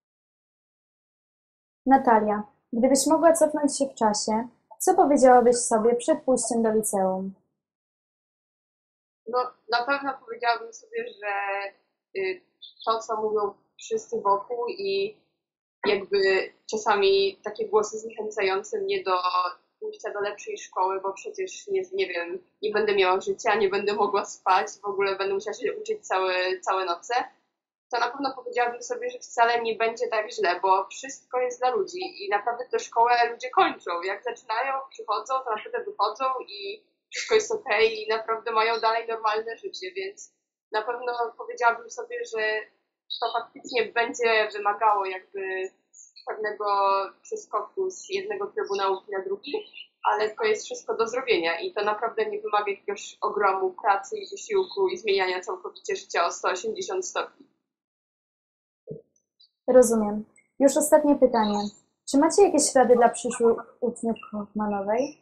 Natalia, gdybyś mogła cofnąć się w czasie, co powiedziałabyś sobie przed pójściem do liceum? No, na pewno powiedziałabym sobie, że to, co mówią wszyscy wokół i jakby czasami takie głosy zniechęcające mnie do pójścia do lepszej szkoły, bo przecież nie, nie wiem, nie będę miała życia, nie będę mogła spać, w ogóle będę musiała się uczyć całe, całe noce, to na pewno powiedziałabym sobie, że wcale nie będzie tak źle, bo wszystko jest dla ludzi i naprawdę tę szkołę ludzie kończą. Jak zaczynają, przychodzą, to naprawdę wychodzą i wszystko jest okej i naprawdę mają dalej normalne życie, więc na pewno powiedziałabym sobie, że to faktycznie będzie wymagało jakby pewnego przeskoku z jednego trybu nauki na drugi, ale to jest wszystko do zrobienia i to naprawdę nie wymaga jakiegoś ogromu pracy i wysiłku i zmieniania całkowicie życia o sto osiemdziesiąt stopni. Rozumiem. Już ostatnie pytanie. Czy macie jakieś rady dla przyszłych uczniów Hoffmanowej?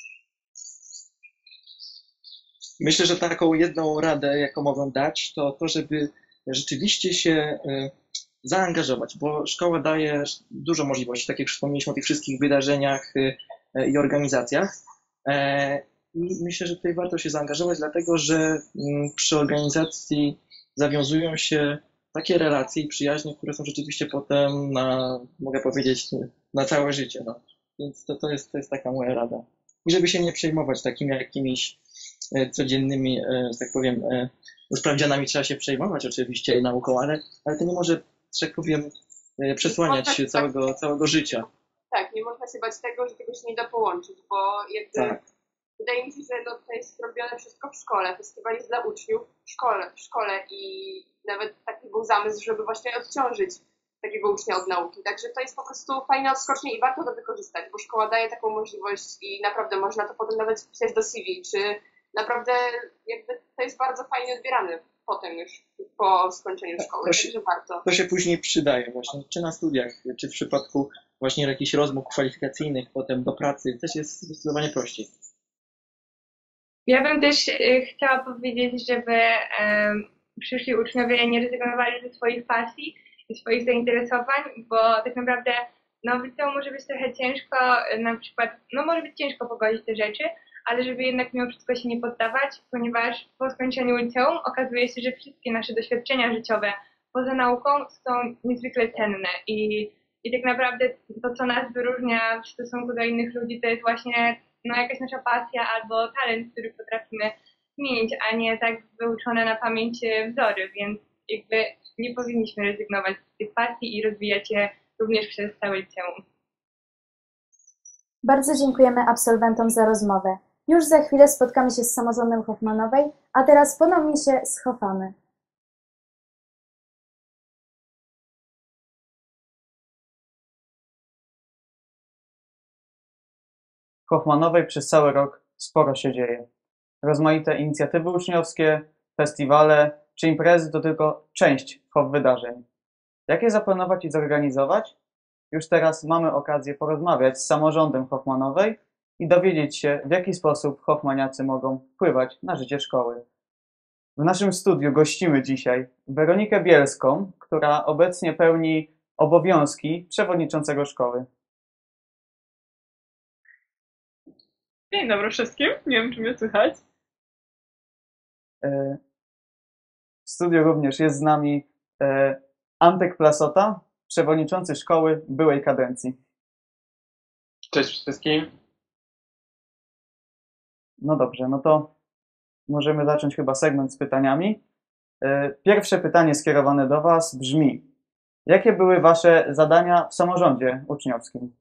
Myślę, że taką jedną radę, jaką mogę dać, to to, żeby rzeczywiście się zaangażować, bo szkoła daje dużo możliwości, tak jak wspomnieliśmy o tych wszystkich wydarzeniach i organizacjach. I myślę, że tutaj warto się zaangażować, dlatego że mm, przy organizacji zawiązują się takie relacje i przyjaźnie, które są rzeczywiście potem na, mogę powiedzieć, na całe życie. No. Więc to, to, jest, to jest taka moja rada. I żeby się nie przejmować takimi jakimiś e, codziennymi, e, że tak powiem, e, sprawdzianami trzeba się przejmować oczywiście nauką, ale, ale to nie może, że tak powiem, e, przesłaniać Można- całego, całego życia. Tak, nie można się bać tego, że tego się nie da połączyć, bo jakby Tak. wydaje mi się, że no, to jest robione wszystko w szkole. Festiwal jest dla uczniów w szkole, w szkole i nawet taki był zamysł, żeby właśnie odciążyć takiego ucznia od nauki. Także to jest po prostu fajne odskocznie i warto to wykorzystać, bo szkoła daje taką możliwość i naprawdę można to potem nawet wpisać do C V, czy naprawdę jakby to jest bardzo fajnie odbierane potem już po skończeniu Tak, szkoły, to się- także warto. To się później przydaje właśnie, czy na studiach, czy w przypadku właśnie jakichś rozmów kwalifikacyjnych, potem do pracy, też jest zdecydowanie prościej. Ja bym też e, chciała powiedzieć, żeby em, przyszli uczniowie nie rezygnowali ze swoich pasji i swoich zainteresowań, bo tak naprawdę no, w liceum może być trochę ciężko, e, na przykład, no może być ciężko pogodzić te rzeczy, ale żeby jednak mimo wszystko się nie poddawać, ponieważ po skończeniu liceum okazuje się, że wszystkie nasze doświadczenia życiowe poza nauką są niezwykle cenne i, i tak naprawdę to, co nas wyróżnia w stosunku do innych ludzi, to jest właśnie no, jakaś nasza pasja albo talent, który potrafimy zmienić, a nie tak wyuczone na pamięć wzory, więc jakby nie powinniśmy rezygnować z tych pasji i rozwijać je również przez całe liceum. Bardzo dziękujemy absolwentom za rozmowę. Już za chwilę spotkamy się z samorządem Hoffmanowej, a teraz ponownie się schowamy. W Hoffmanowej przez cały rok sporo się dzieje. Rozmaite inicjatywy uczniowskie, festiwale czy imprezy to tylko część Hoff wydarzeń. Jak je zaplanować i zorganizować? Już teraz mamy okazję porozmawiać z samorządem Hoffmanowej i dowiedzieć się, w jaki sposób hoffmaniacy mogą wpływać na życie szkoły. W naszym studiu gościmy dzisiaj Weronikę Bielską, która obecnie pełni obowiązki przewodniczącego szkoły. Dzień dobry wszystkim. Nie wiem, czy mnie słychać. E, W studiu również jest z nami e, Antek Plasota, przewodniczący szkoły byłej kadencji. Cześć wszystkim. No dobrze, no to możemy zacząć chyba segment z pytaniami. E, Pierwsze pytanie skierowane do Was brzmi: jakie były Wasze zadania w samorządzie uczniowskim?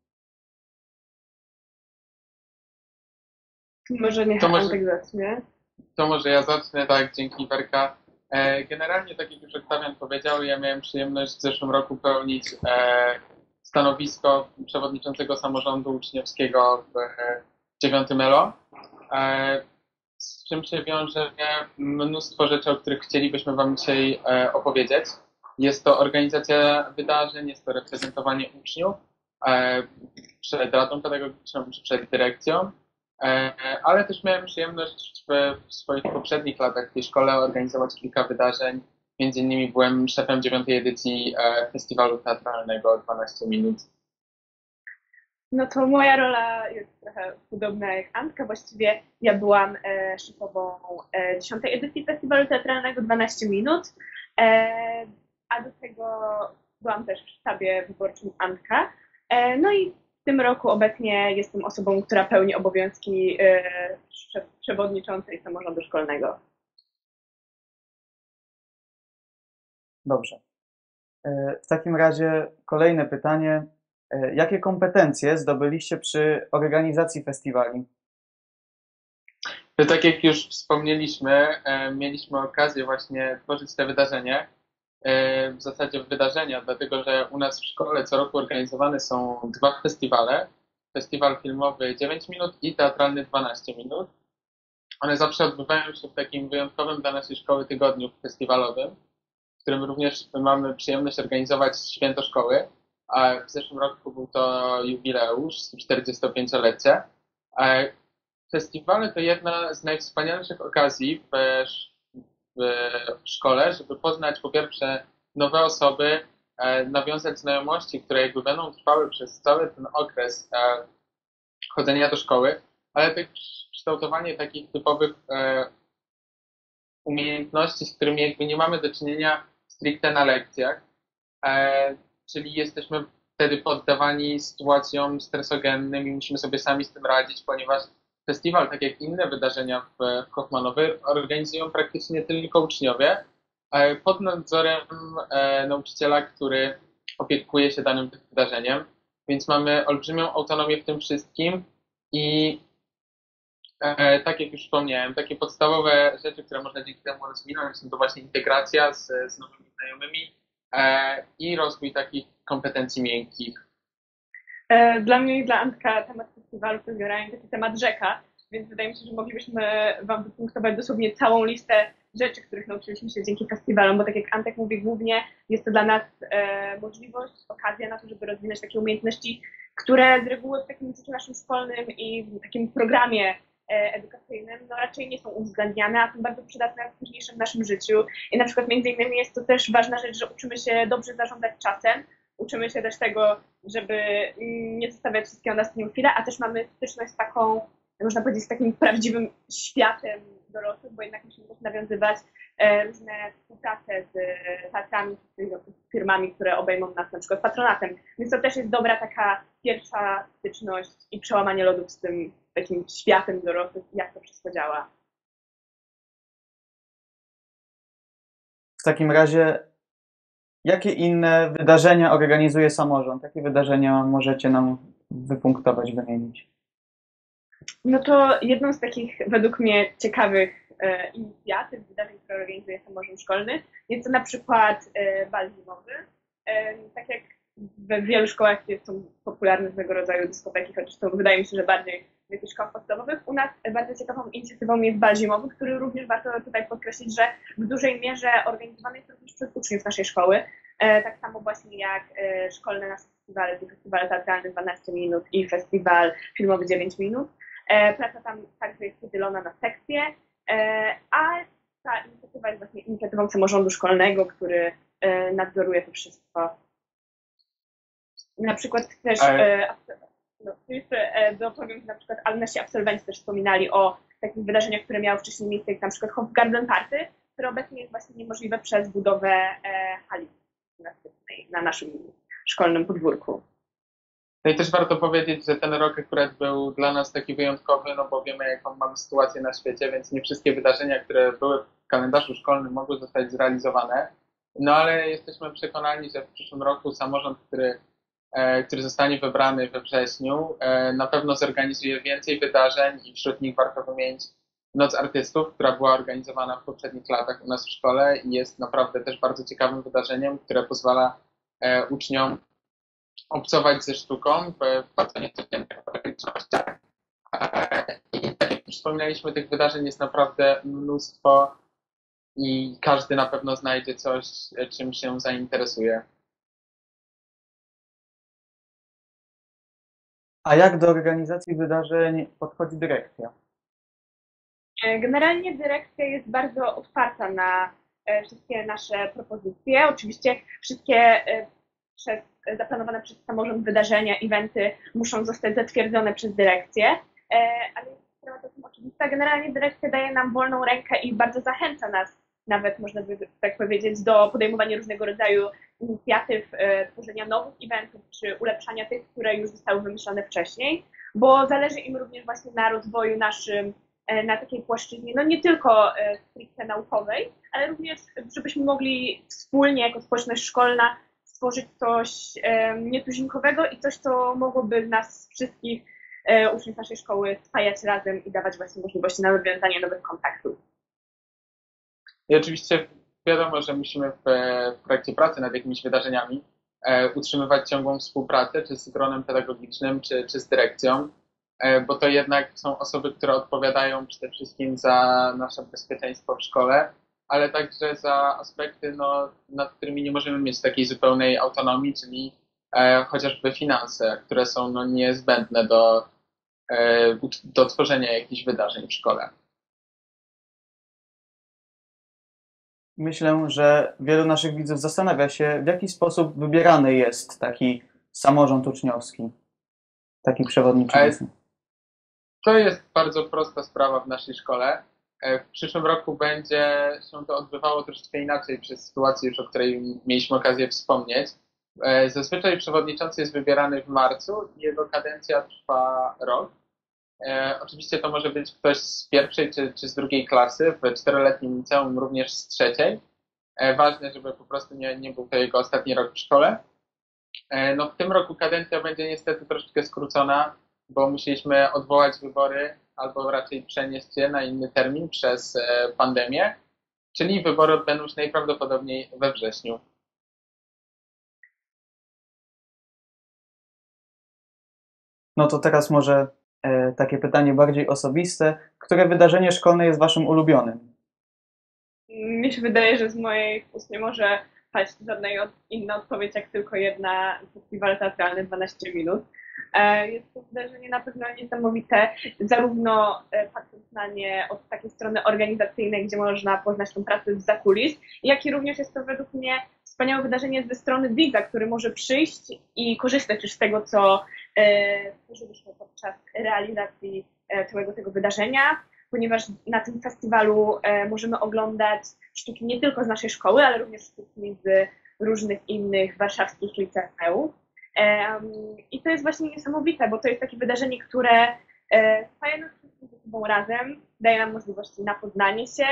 Może niech To może- Antek zacznie. To może ja zacznę, tak, dzięki Werka. E, Generalnie, tak jak już Oktawian powiedział, ja miałem przyjemność w zeszłym roku pełnić e, stanowisko przewodniczącego samorządu uczniowskiego w e, dziewiątym ELO, e, z czym się wiąże mnóstwo rzeczy, o których chcielibyśmy Wam dzisiaj e, opowiedzieć. Jest to organizacja wydarzeń, jest to reprezentowanie uczniów e, przed Radą Pedagogiczną czy przed dyrekcją. E, Ale też miałem przyjemność w, w swoich poprzednich latach w tej szkole organizować kilka wydarzeń. Między innymi byłem szefem dziewiątej edycji e, festiwalu teatralnego dwanaście minut. No to moja rola jest trochę podobna jak Antka. Właściwie ja byłam e, szefową e, dziesiątej edycji festiwalu teatralnego dwanaście minut, e, a do tego byłam też w sztabie wyborczym Antka. E, no i w tym roku obecnie jestem osobą, która pełni obowiązki e, prze- przewodniczącej samorządu szkolnego. Dobrze. E, W takim razie kolejne pytanie. E, Jakie kompetencje zdobyliście przy organizacji festiwali? To tak jak już wspomnieliśmy, e, mieliśmy okazję właśnie tworzyć te wydarzenie, e, w zasadzie wydarzenia, dlatego że u nas w szkole co roku organizowane są dwa festiwale. Festiwal filmowy dziewięć minut i teatralny dwanaście minut. One zawsze odbywają się w takim wyjątkowym dla naszej szkoły tygodniu festiwalowym, w którym również mamy przyjemność organizować święto szkoły. A w zeszłym roku był to jubileusz, czterdziestopięciolecie. E, Festiwale to jedna z najwspanialszych okazji w, w szkole, żeby poznać po pierwsze nowe osoby, e, nawiązać znajomości, które jakby będą trwały przez cały ten okres e, chodzenia do szkoły, ale też kształtowanie takich typowych e, umiejętności, z którymi jakby nie mamy do czynienia stricte na lekcjach, e, czyli jesteśmy wtedy poddawani sytuacjom stresogennym i musimy sobie sami z tym radzić, ponieważ festiwal, tak jak inne wydarzenia w Hoffmanowie, organizują praktycznie tylko uczniowie e, pod nadzorem e, nauczyciela, który opiekuje się danym wydarzeniem, więc mamy olbrzymią autonomię w tym wszystkim i e, tak jak już wspomniałem, takie podstawowe rzeczy, które można dzięki temu rozwinąć, są to właśnie integracja z, z nowymi znajomymi e, i rozwój takich kompetencji miękkich. Dla mnie i dla Antka temat festiwalu to jest generalnie taki temat rzeka, więc wydaje mi się, że moglibyśmy Wam wypunktować dosłownie całą listę rzeczy, których nauczyliśmy się dzięki festiwalom, bo tak jak Antek mówi, głównie jest to dla nas e, możliwość, okazja na to, żeby rozwinąć takie umiejętności, które z reguły w takim życiu naszym szkolnym i w takim programie e, edukacyjnym no raczej nie są uwzględniane, a są bardzo przydatne w późniejszym naszym życiu. I na przykład między innymi jest to też ważna rzecz, że uczymy się dobrze zarządzać czasem, uczymy się też tego, żeby nie zostawiać wszystkiego na ostatnią chwilę, a też mamy styczność z taką, można powiedzieć, z takim prawdziwym światem dorosłych, bo jednak musimy też nawiązywać e, różne współprace z teatrami, z firmami, które obejmą nas na przykład patronatem. Więc to też jest dobra taka pierwsza styczność i przełamanie lodów z tym takim światem dorosłych, jak to wszystko działa. W takim razie, jakie inne wydarzenia organizuje samorząd? Jakie wydarzenia możecie nam wypunktować, wymienić? No to jedną z takich według mnie ciekawych e, inicjatyw, wydarzeń, które organizuje samorząd szkolny, jest to na przykład e, bal zimowy. E, tak jak we wielu szkołach są popularne tego rodzaju dyskoteki, chociaż to wydaje mi się, że bardziej w jakichś szkołach podstawowych. U nas bardzo ciekawą inicjatywą jest bal zimowy, który również warto tutaj podkreślić, że w dużej mierze organizowany jest również przez uczniów naszej szkoły. E, tak samo właśnie jak e, szkolne nasze festiwale, czyli festiwal teatralny dwanaście minut i festiwal filmowy dziewięć minut. E, praca tam także jest podzielona na sekcje, e, a ta inicjatywa jest właśnie inicjatywą samorządu szkolnego, który e, nadzoruje to wszystko. Na przykład też, e, no, jeszcze e, dopowiem, że na przykład nasi absolwenci też wspominali o takich wydarzeniach, które miały wcześniej miejsce, jak na przykład Hofgarten Party, które obecnie jest właśnie niemożliwe przez budowę e, hali gimnastycznej na naszym szkolnym podwórku. No i też warto powiedzieć, że ten rok akurat był dla nas taki wyjątkowy, no bo wiemy, jaką mamy sytuację na świecie, więc nie wszystkie wydarzenia, które były w kalendarzu szkolnym, mogły zostać zrealizowane. No ale jesteśmy przekonani, że w przyszłym roku samorząd, który, e, który zostanie wybrany we wrześniu, e, na pewno zorganizuje więcej wydarzeń i wśród nich warto wymienić Noc Artystów, która była organizowana w poprzednich latach u nas w szkole i jest naprawdę też bardzo ciekawym wydarzeniem, które pozwala e, uczniom obcować ze sztuką w bardzo niecodziennych okolicznościach. I tak jak już wspominaliśmy, tych wydarzeń jest naprawdę mnóstwo i każdy na pewno znajdzie coś, czym się zainteresuje. A jak do organizacji wydarzeń podchodzi dyrekcja? Generalnie dyrekcja jest bardzo otwarta na wszystkie nasze propozycje. Oczywiście wszystkie przez, zaplanowane przez samorząd wydarzenia, eventy muszą zostać zatwierdzone przez dyrekcję, ale jest sprawa całkiem oczywista. Generalnie dyrekcja daje nam wolną rękę i bardzo zachęca nas, nawet można by tak powiedzieć, do podejmowania różnego rodzaju inicjatyw, tworzenia nowych eventów czy ulepszania tych, które już zostały wymyślone wcześniej, bo zależy im również właśnie na rozwoju naszym, na takiej płaszczyźnie, no nie tylko stricte naukowej, ale również żebyśmy mogli wspólnie jako społeczność szkolna stworzyć coś nietuzinkowego i coś, co mogłoby nas wszystkich uczniów naszej szkoły spajać razem i dawać właśnie możliwości na nawiązanie nowych kontaktów. I oczywiście wiadomo, że musimy w, w trakcie pracy nad jakimiś wydarzeniami e, utrzymywać ciągłą współpracę, czy z gronem pedagogicznym, czy, czy z dyrekcją, e, bo to jednak są osoby, które odpowiadają przede wszystkim za nasze bezpieczeństwo w szkole, ale także za aspekty, no, nad którymi nie możemy mieć takiej zupełnej autonomii, czyli e, chociażby finanse, które są no, niezbędne do, e, do tworzenia jakichś wydarzeń w szkole. Myślę, że wielu naszych widzów zastanawia się, w jaki sposób wybierany jest taki samorząd uczniowski, taki przewodniczący. To jest bardzo prosta sprawa w naszej szkole. W przyszłym roku będzie się to odbywało troszeczkę inaczej przez sytuację już, o której mieliśmy okazję wspomnieć. Zazwyczaj przewodniczący jest wybierany w marcu i jego kadencja trwa rok. Oczywiście to może być ktoś z pierwszej czy, czy z drugiej klasy, w czteroletnim liceum również z trzeciej. Ważne, żeby po prostu nie, nie był to jego ostatni rok w szkole. No w tym roku kadencja będzie niestety troszeczkę skrócona, bo musieliśmy odwołać wybory albo raczej przenieść je na inny termin przez pandemię, czyli wybory odbędą się najprawdopodobniej we wrześniu. No to teraz może e, takie pytanie bardziej osobiste. Które wydarzenie szkolne jest waszym ulubionym? Mi się wydaje, że z mojej ust nie może paść żadna inna odpowiedź, jak tylko jedna. Festiwal teatralny dwanaście minut. Jest to wydarzenie na pewno niesamowite, zarówno patrząc na nie od takiej strony organizacyjnej, gdzie można poznać tą pracę z zakulis, jak i również jest to według mnie wspaniałe wydarzenie ze strony widza, który może przyjść i korzystać już z tego, co stworzyliśmy podczas realizacji całego tego wydarzenia, ponieważ na tym festiwalu możemy oglądać sztuki nie tylko z naszej szkoły, ale również sztuki z różnych innych warszawskich liceów. I to jest właśnie niesamowite, bo to jest takie wydarzenie, które spaja nas wszystkich ze sobą razem, daje nam możliwości na poznanie się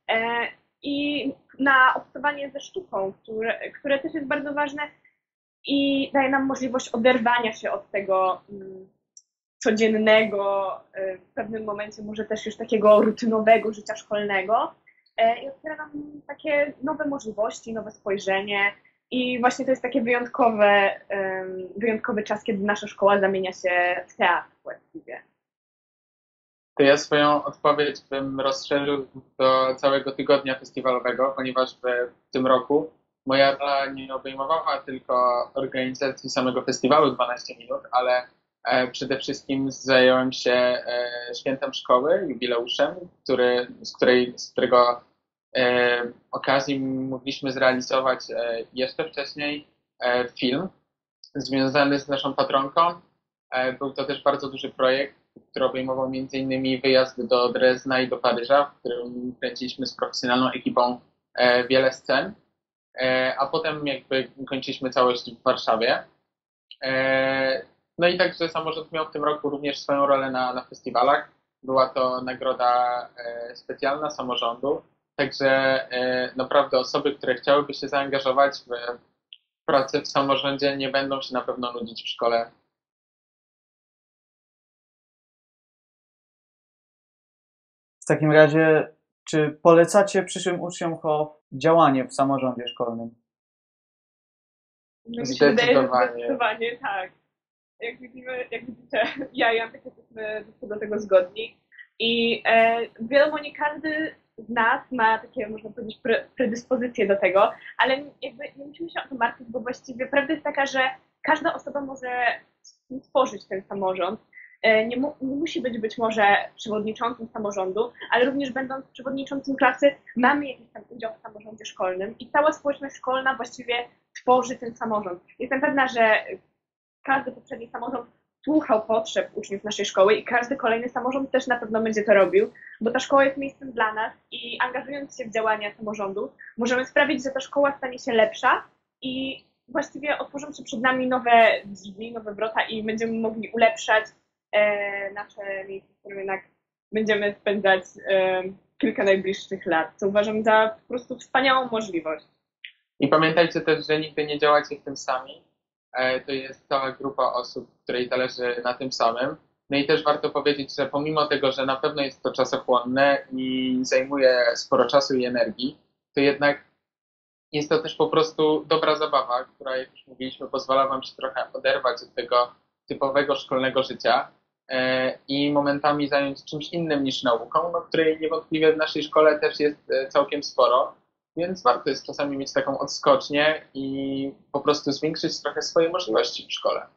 i na obcowanie ze sztuką, które, które też jest bardzo ważne i daje nam możliwość oderwania się od tego codziennego, w pewnym momencie może też już takiego rutynowego życia szkolnego i otwiera nam takie nowe możliwości, nowe spojrzenie. I właśnie to jest taki wyjątkowy, wyjątkowy czas, kiedy nasza szkoła zamienia się w teatr właściwie. To ja swoją odpowiedź bym rozszerzył do całego tygodnia festiwalowego, ponieważ w tym roku moja rola nie obejmowała tylko organizacji samego festiwalu dwanaście minut, ale przede wszystkim zająłem się świętem szkoły, jubileuszem, który, z, której, z którego okazji mogliśmy zrealizować jeszcze wcześniej film związany z naszą patronką. Był to też bardzo duży projekt, który obejmował między innymi wyjazd do Drezna i do Paryża, w którym kręciliśmy z profesjonalną ekipą wiele scen, a potem jakby kończyliśmy całość w Warszawie. No i także samorząd miał w tym roku również swoją rolę na, na festiwalach. Była to nagroda specjalna samorządu. Także e, naprawdę osoby, które chciałyby się zaangażować w pracę w samorządzie, nie będą się na pewno nudzić w szkole. W takim razie, czy polecacie przyszłym uczniom H O F działanie w samorządzie szkolnym? Mi się wydaje, że zdecydowanie tak. Jak widzimy, jak widzicie, ja i Antek jesteśmy do tego zgodni. I e, wiadomo, nie każdy z nas ma takie, można powiedzieć, pre, predyspozycje do tego, ale jakby nie musimy się o to martwić, bo właściwie prawda jest taka, że każda osoba może tworzyć ten samorząd. Nie, mu, nie musi być być może przewodniczącym samorządu, ale również będąc przewodniczącym klasy mamy jakiś tam udział w samorządzie szkolnym i cała społeczność szkolna właściwie tworzy ten samorząd. Jestem pewna, że każdy poprzedni samorząd słuchał potrzeb uczniów naszej szkoły i każdy kolejny samorząd też na pewno będzie to robił, bo ta szkoła jest miejscem dla nas i angażując się w działania samorządu możemy sprawić, że ta szkoła stanie się lepsza i właściwie otworzą się przed nami nowe drzwi, nowe wrota i będziemy mogli ulepszać e, nasze miejsce, w którym jednak będziemy spędzać e, kilka najbliższych lat, co uważam za po prostu wspaniałą możliwość. I pamiętajcie też, że nigdy nie działacie w tym sami. To jest cała grupa osób, której zależy na tym samym. No i też warto powiedzieć, że pomimo tego, że na pewno jest to czasochłonne i zajmuje sporo czasu i energii, to jednak jest to też po prostu dobra zabawa, która, jak już mówiliśmy, pozwala wam się trochę oderwać od tego typowego szkolnego życia i momentami zająć czymś innym niż nauką, no, której niewątpliwie w naszej szkole też jest całkiem sporo. Więc warto jest czasami mieć taką odskocznię i po prostu zwiększyć trochę swoje możliwości w szkole.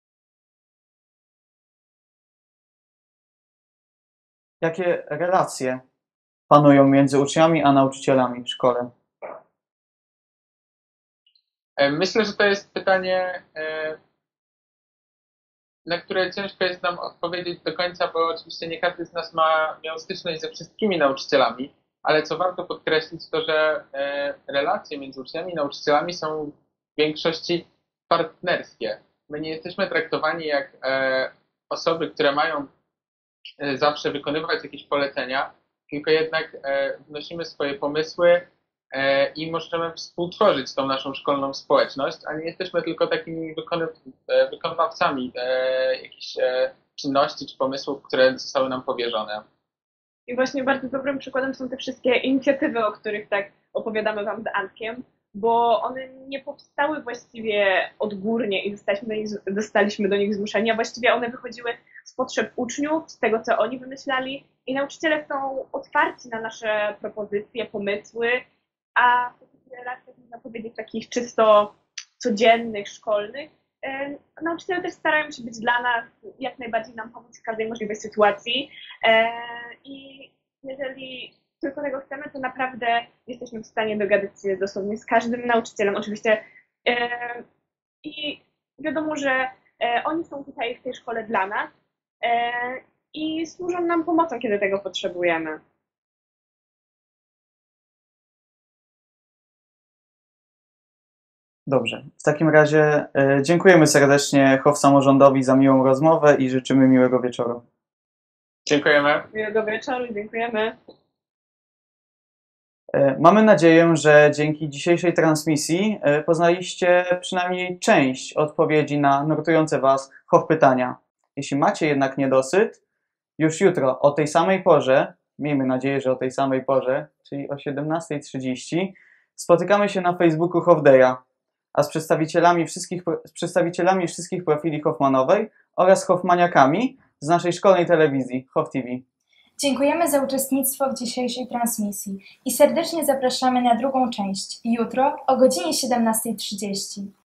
Jakie relacje panują między uczniami a nauczycielami w szkole? Myślę, że to jest pytanie na które ciężko jest nam odpowiedzieć do końca, bo oczywiście nie każdy z nas ma, miał styczność ze wszystkimi nauczycielami, ale co warto podkreślić, to że e, relacje między uczniami i nauczycielami są w większości partnerskie. My nie jesteśmy traktowani jak e, osoby, które mają e, zawsze wykonywać jakieś polecenia, tylko jednak e, wnosimy swoje pomysły e, i możemy współtworzyć tą naszą szkolną społeczność, a nie jesteśmy tylko takimi wykony, e, wykonawcami e, jakichś e, czynności czy pomysłów, które zostały nam powierzone. I właśnie bardzo dobrym przykładem są te wszystkie inicjatywy, o których tak opowiadamy Wam z Antkiem, bo one nie powstały właściwie odgórnie i zostaliśmy do nich, zostaliśmy do nich zmuszeni, a właściwie one wychodziły z potrzeb uczniów, z tego, co oni wymyślali i nauczyciele są otwarci na nasze propozycje, pomysły, a w takich relacjach, można powiedzieć, takich czysto codziennych, szkolnych, e, nauczyciele też starają się być dla nas, jak najbardziej nam pomóc w każdej możliwej sytuacji e, i jeżeli tylko tego chcemy, to naprawdę jesteśmy w stanie dogadać się dosłownie z każdym nauczycielem, oczywiście. E, I wiadomo, że e, oni są tutaj w tej szkole dla nas e, i służą nam pomocą, kiedy tego potrzebujemy. Dobrze. W takim razie e, dziękujemy serdecznie Hof Samorządowi za miłą rozmowę i życzymy miłego wieczoru. Dziękujemy. Miłego wieczoru, dziękujemy. Mamy nadzieję, że dzięki dzisiejszej transmisji poznaliście przynajmniej część odpowiedzi na nurtujące Was Hof pytania. Jeśli macie jednak niedosyt, już jutro o tej samej porze, miejmy nadzieję, że o tej samej porze, czyli o siedemnastej trzydzieści, spotykamy się na Facebooku Hof Day'a, a z przedstawicielami wszystkich, z przedstawicielami wszystkich profili Hoffmanowej oraz Hoffmaniakami z naszej szkolnej telewizji Hof T V. Dziękujemy za uczestnictwo w dzisiejszej transmisji i serdecznie zapraszamy na drugą część jutro o godzinie siedemnastej trzydzieści.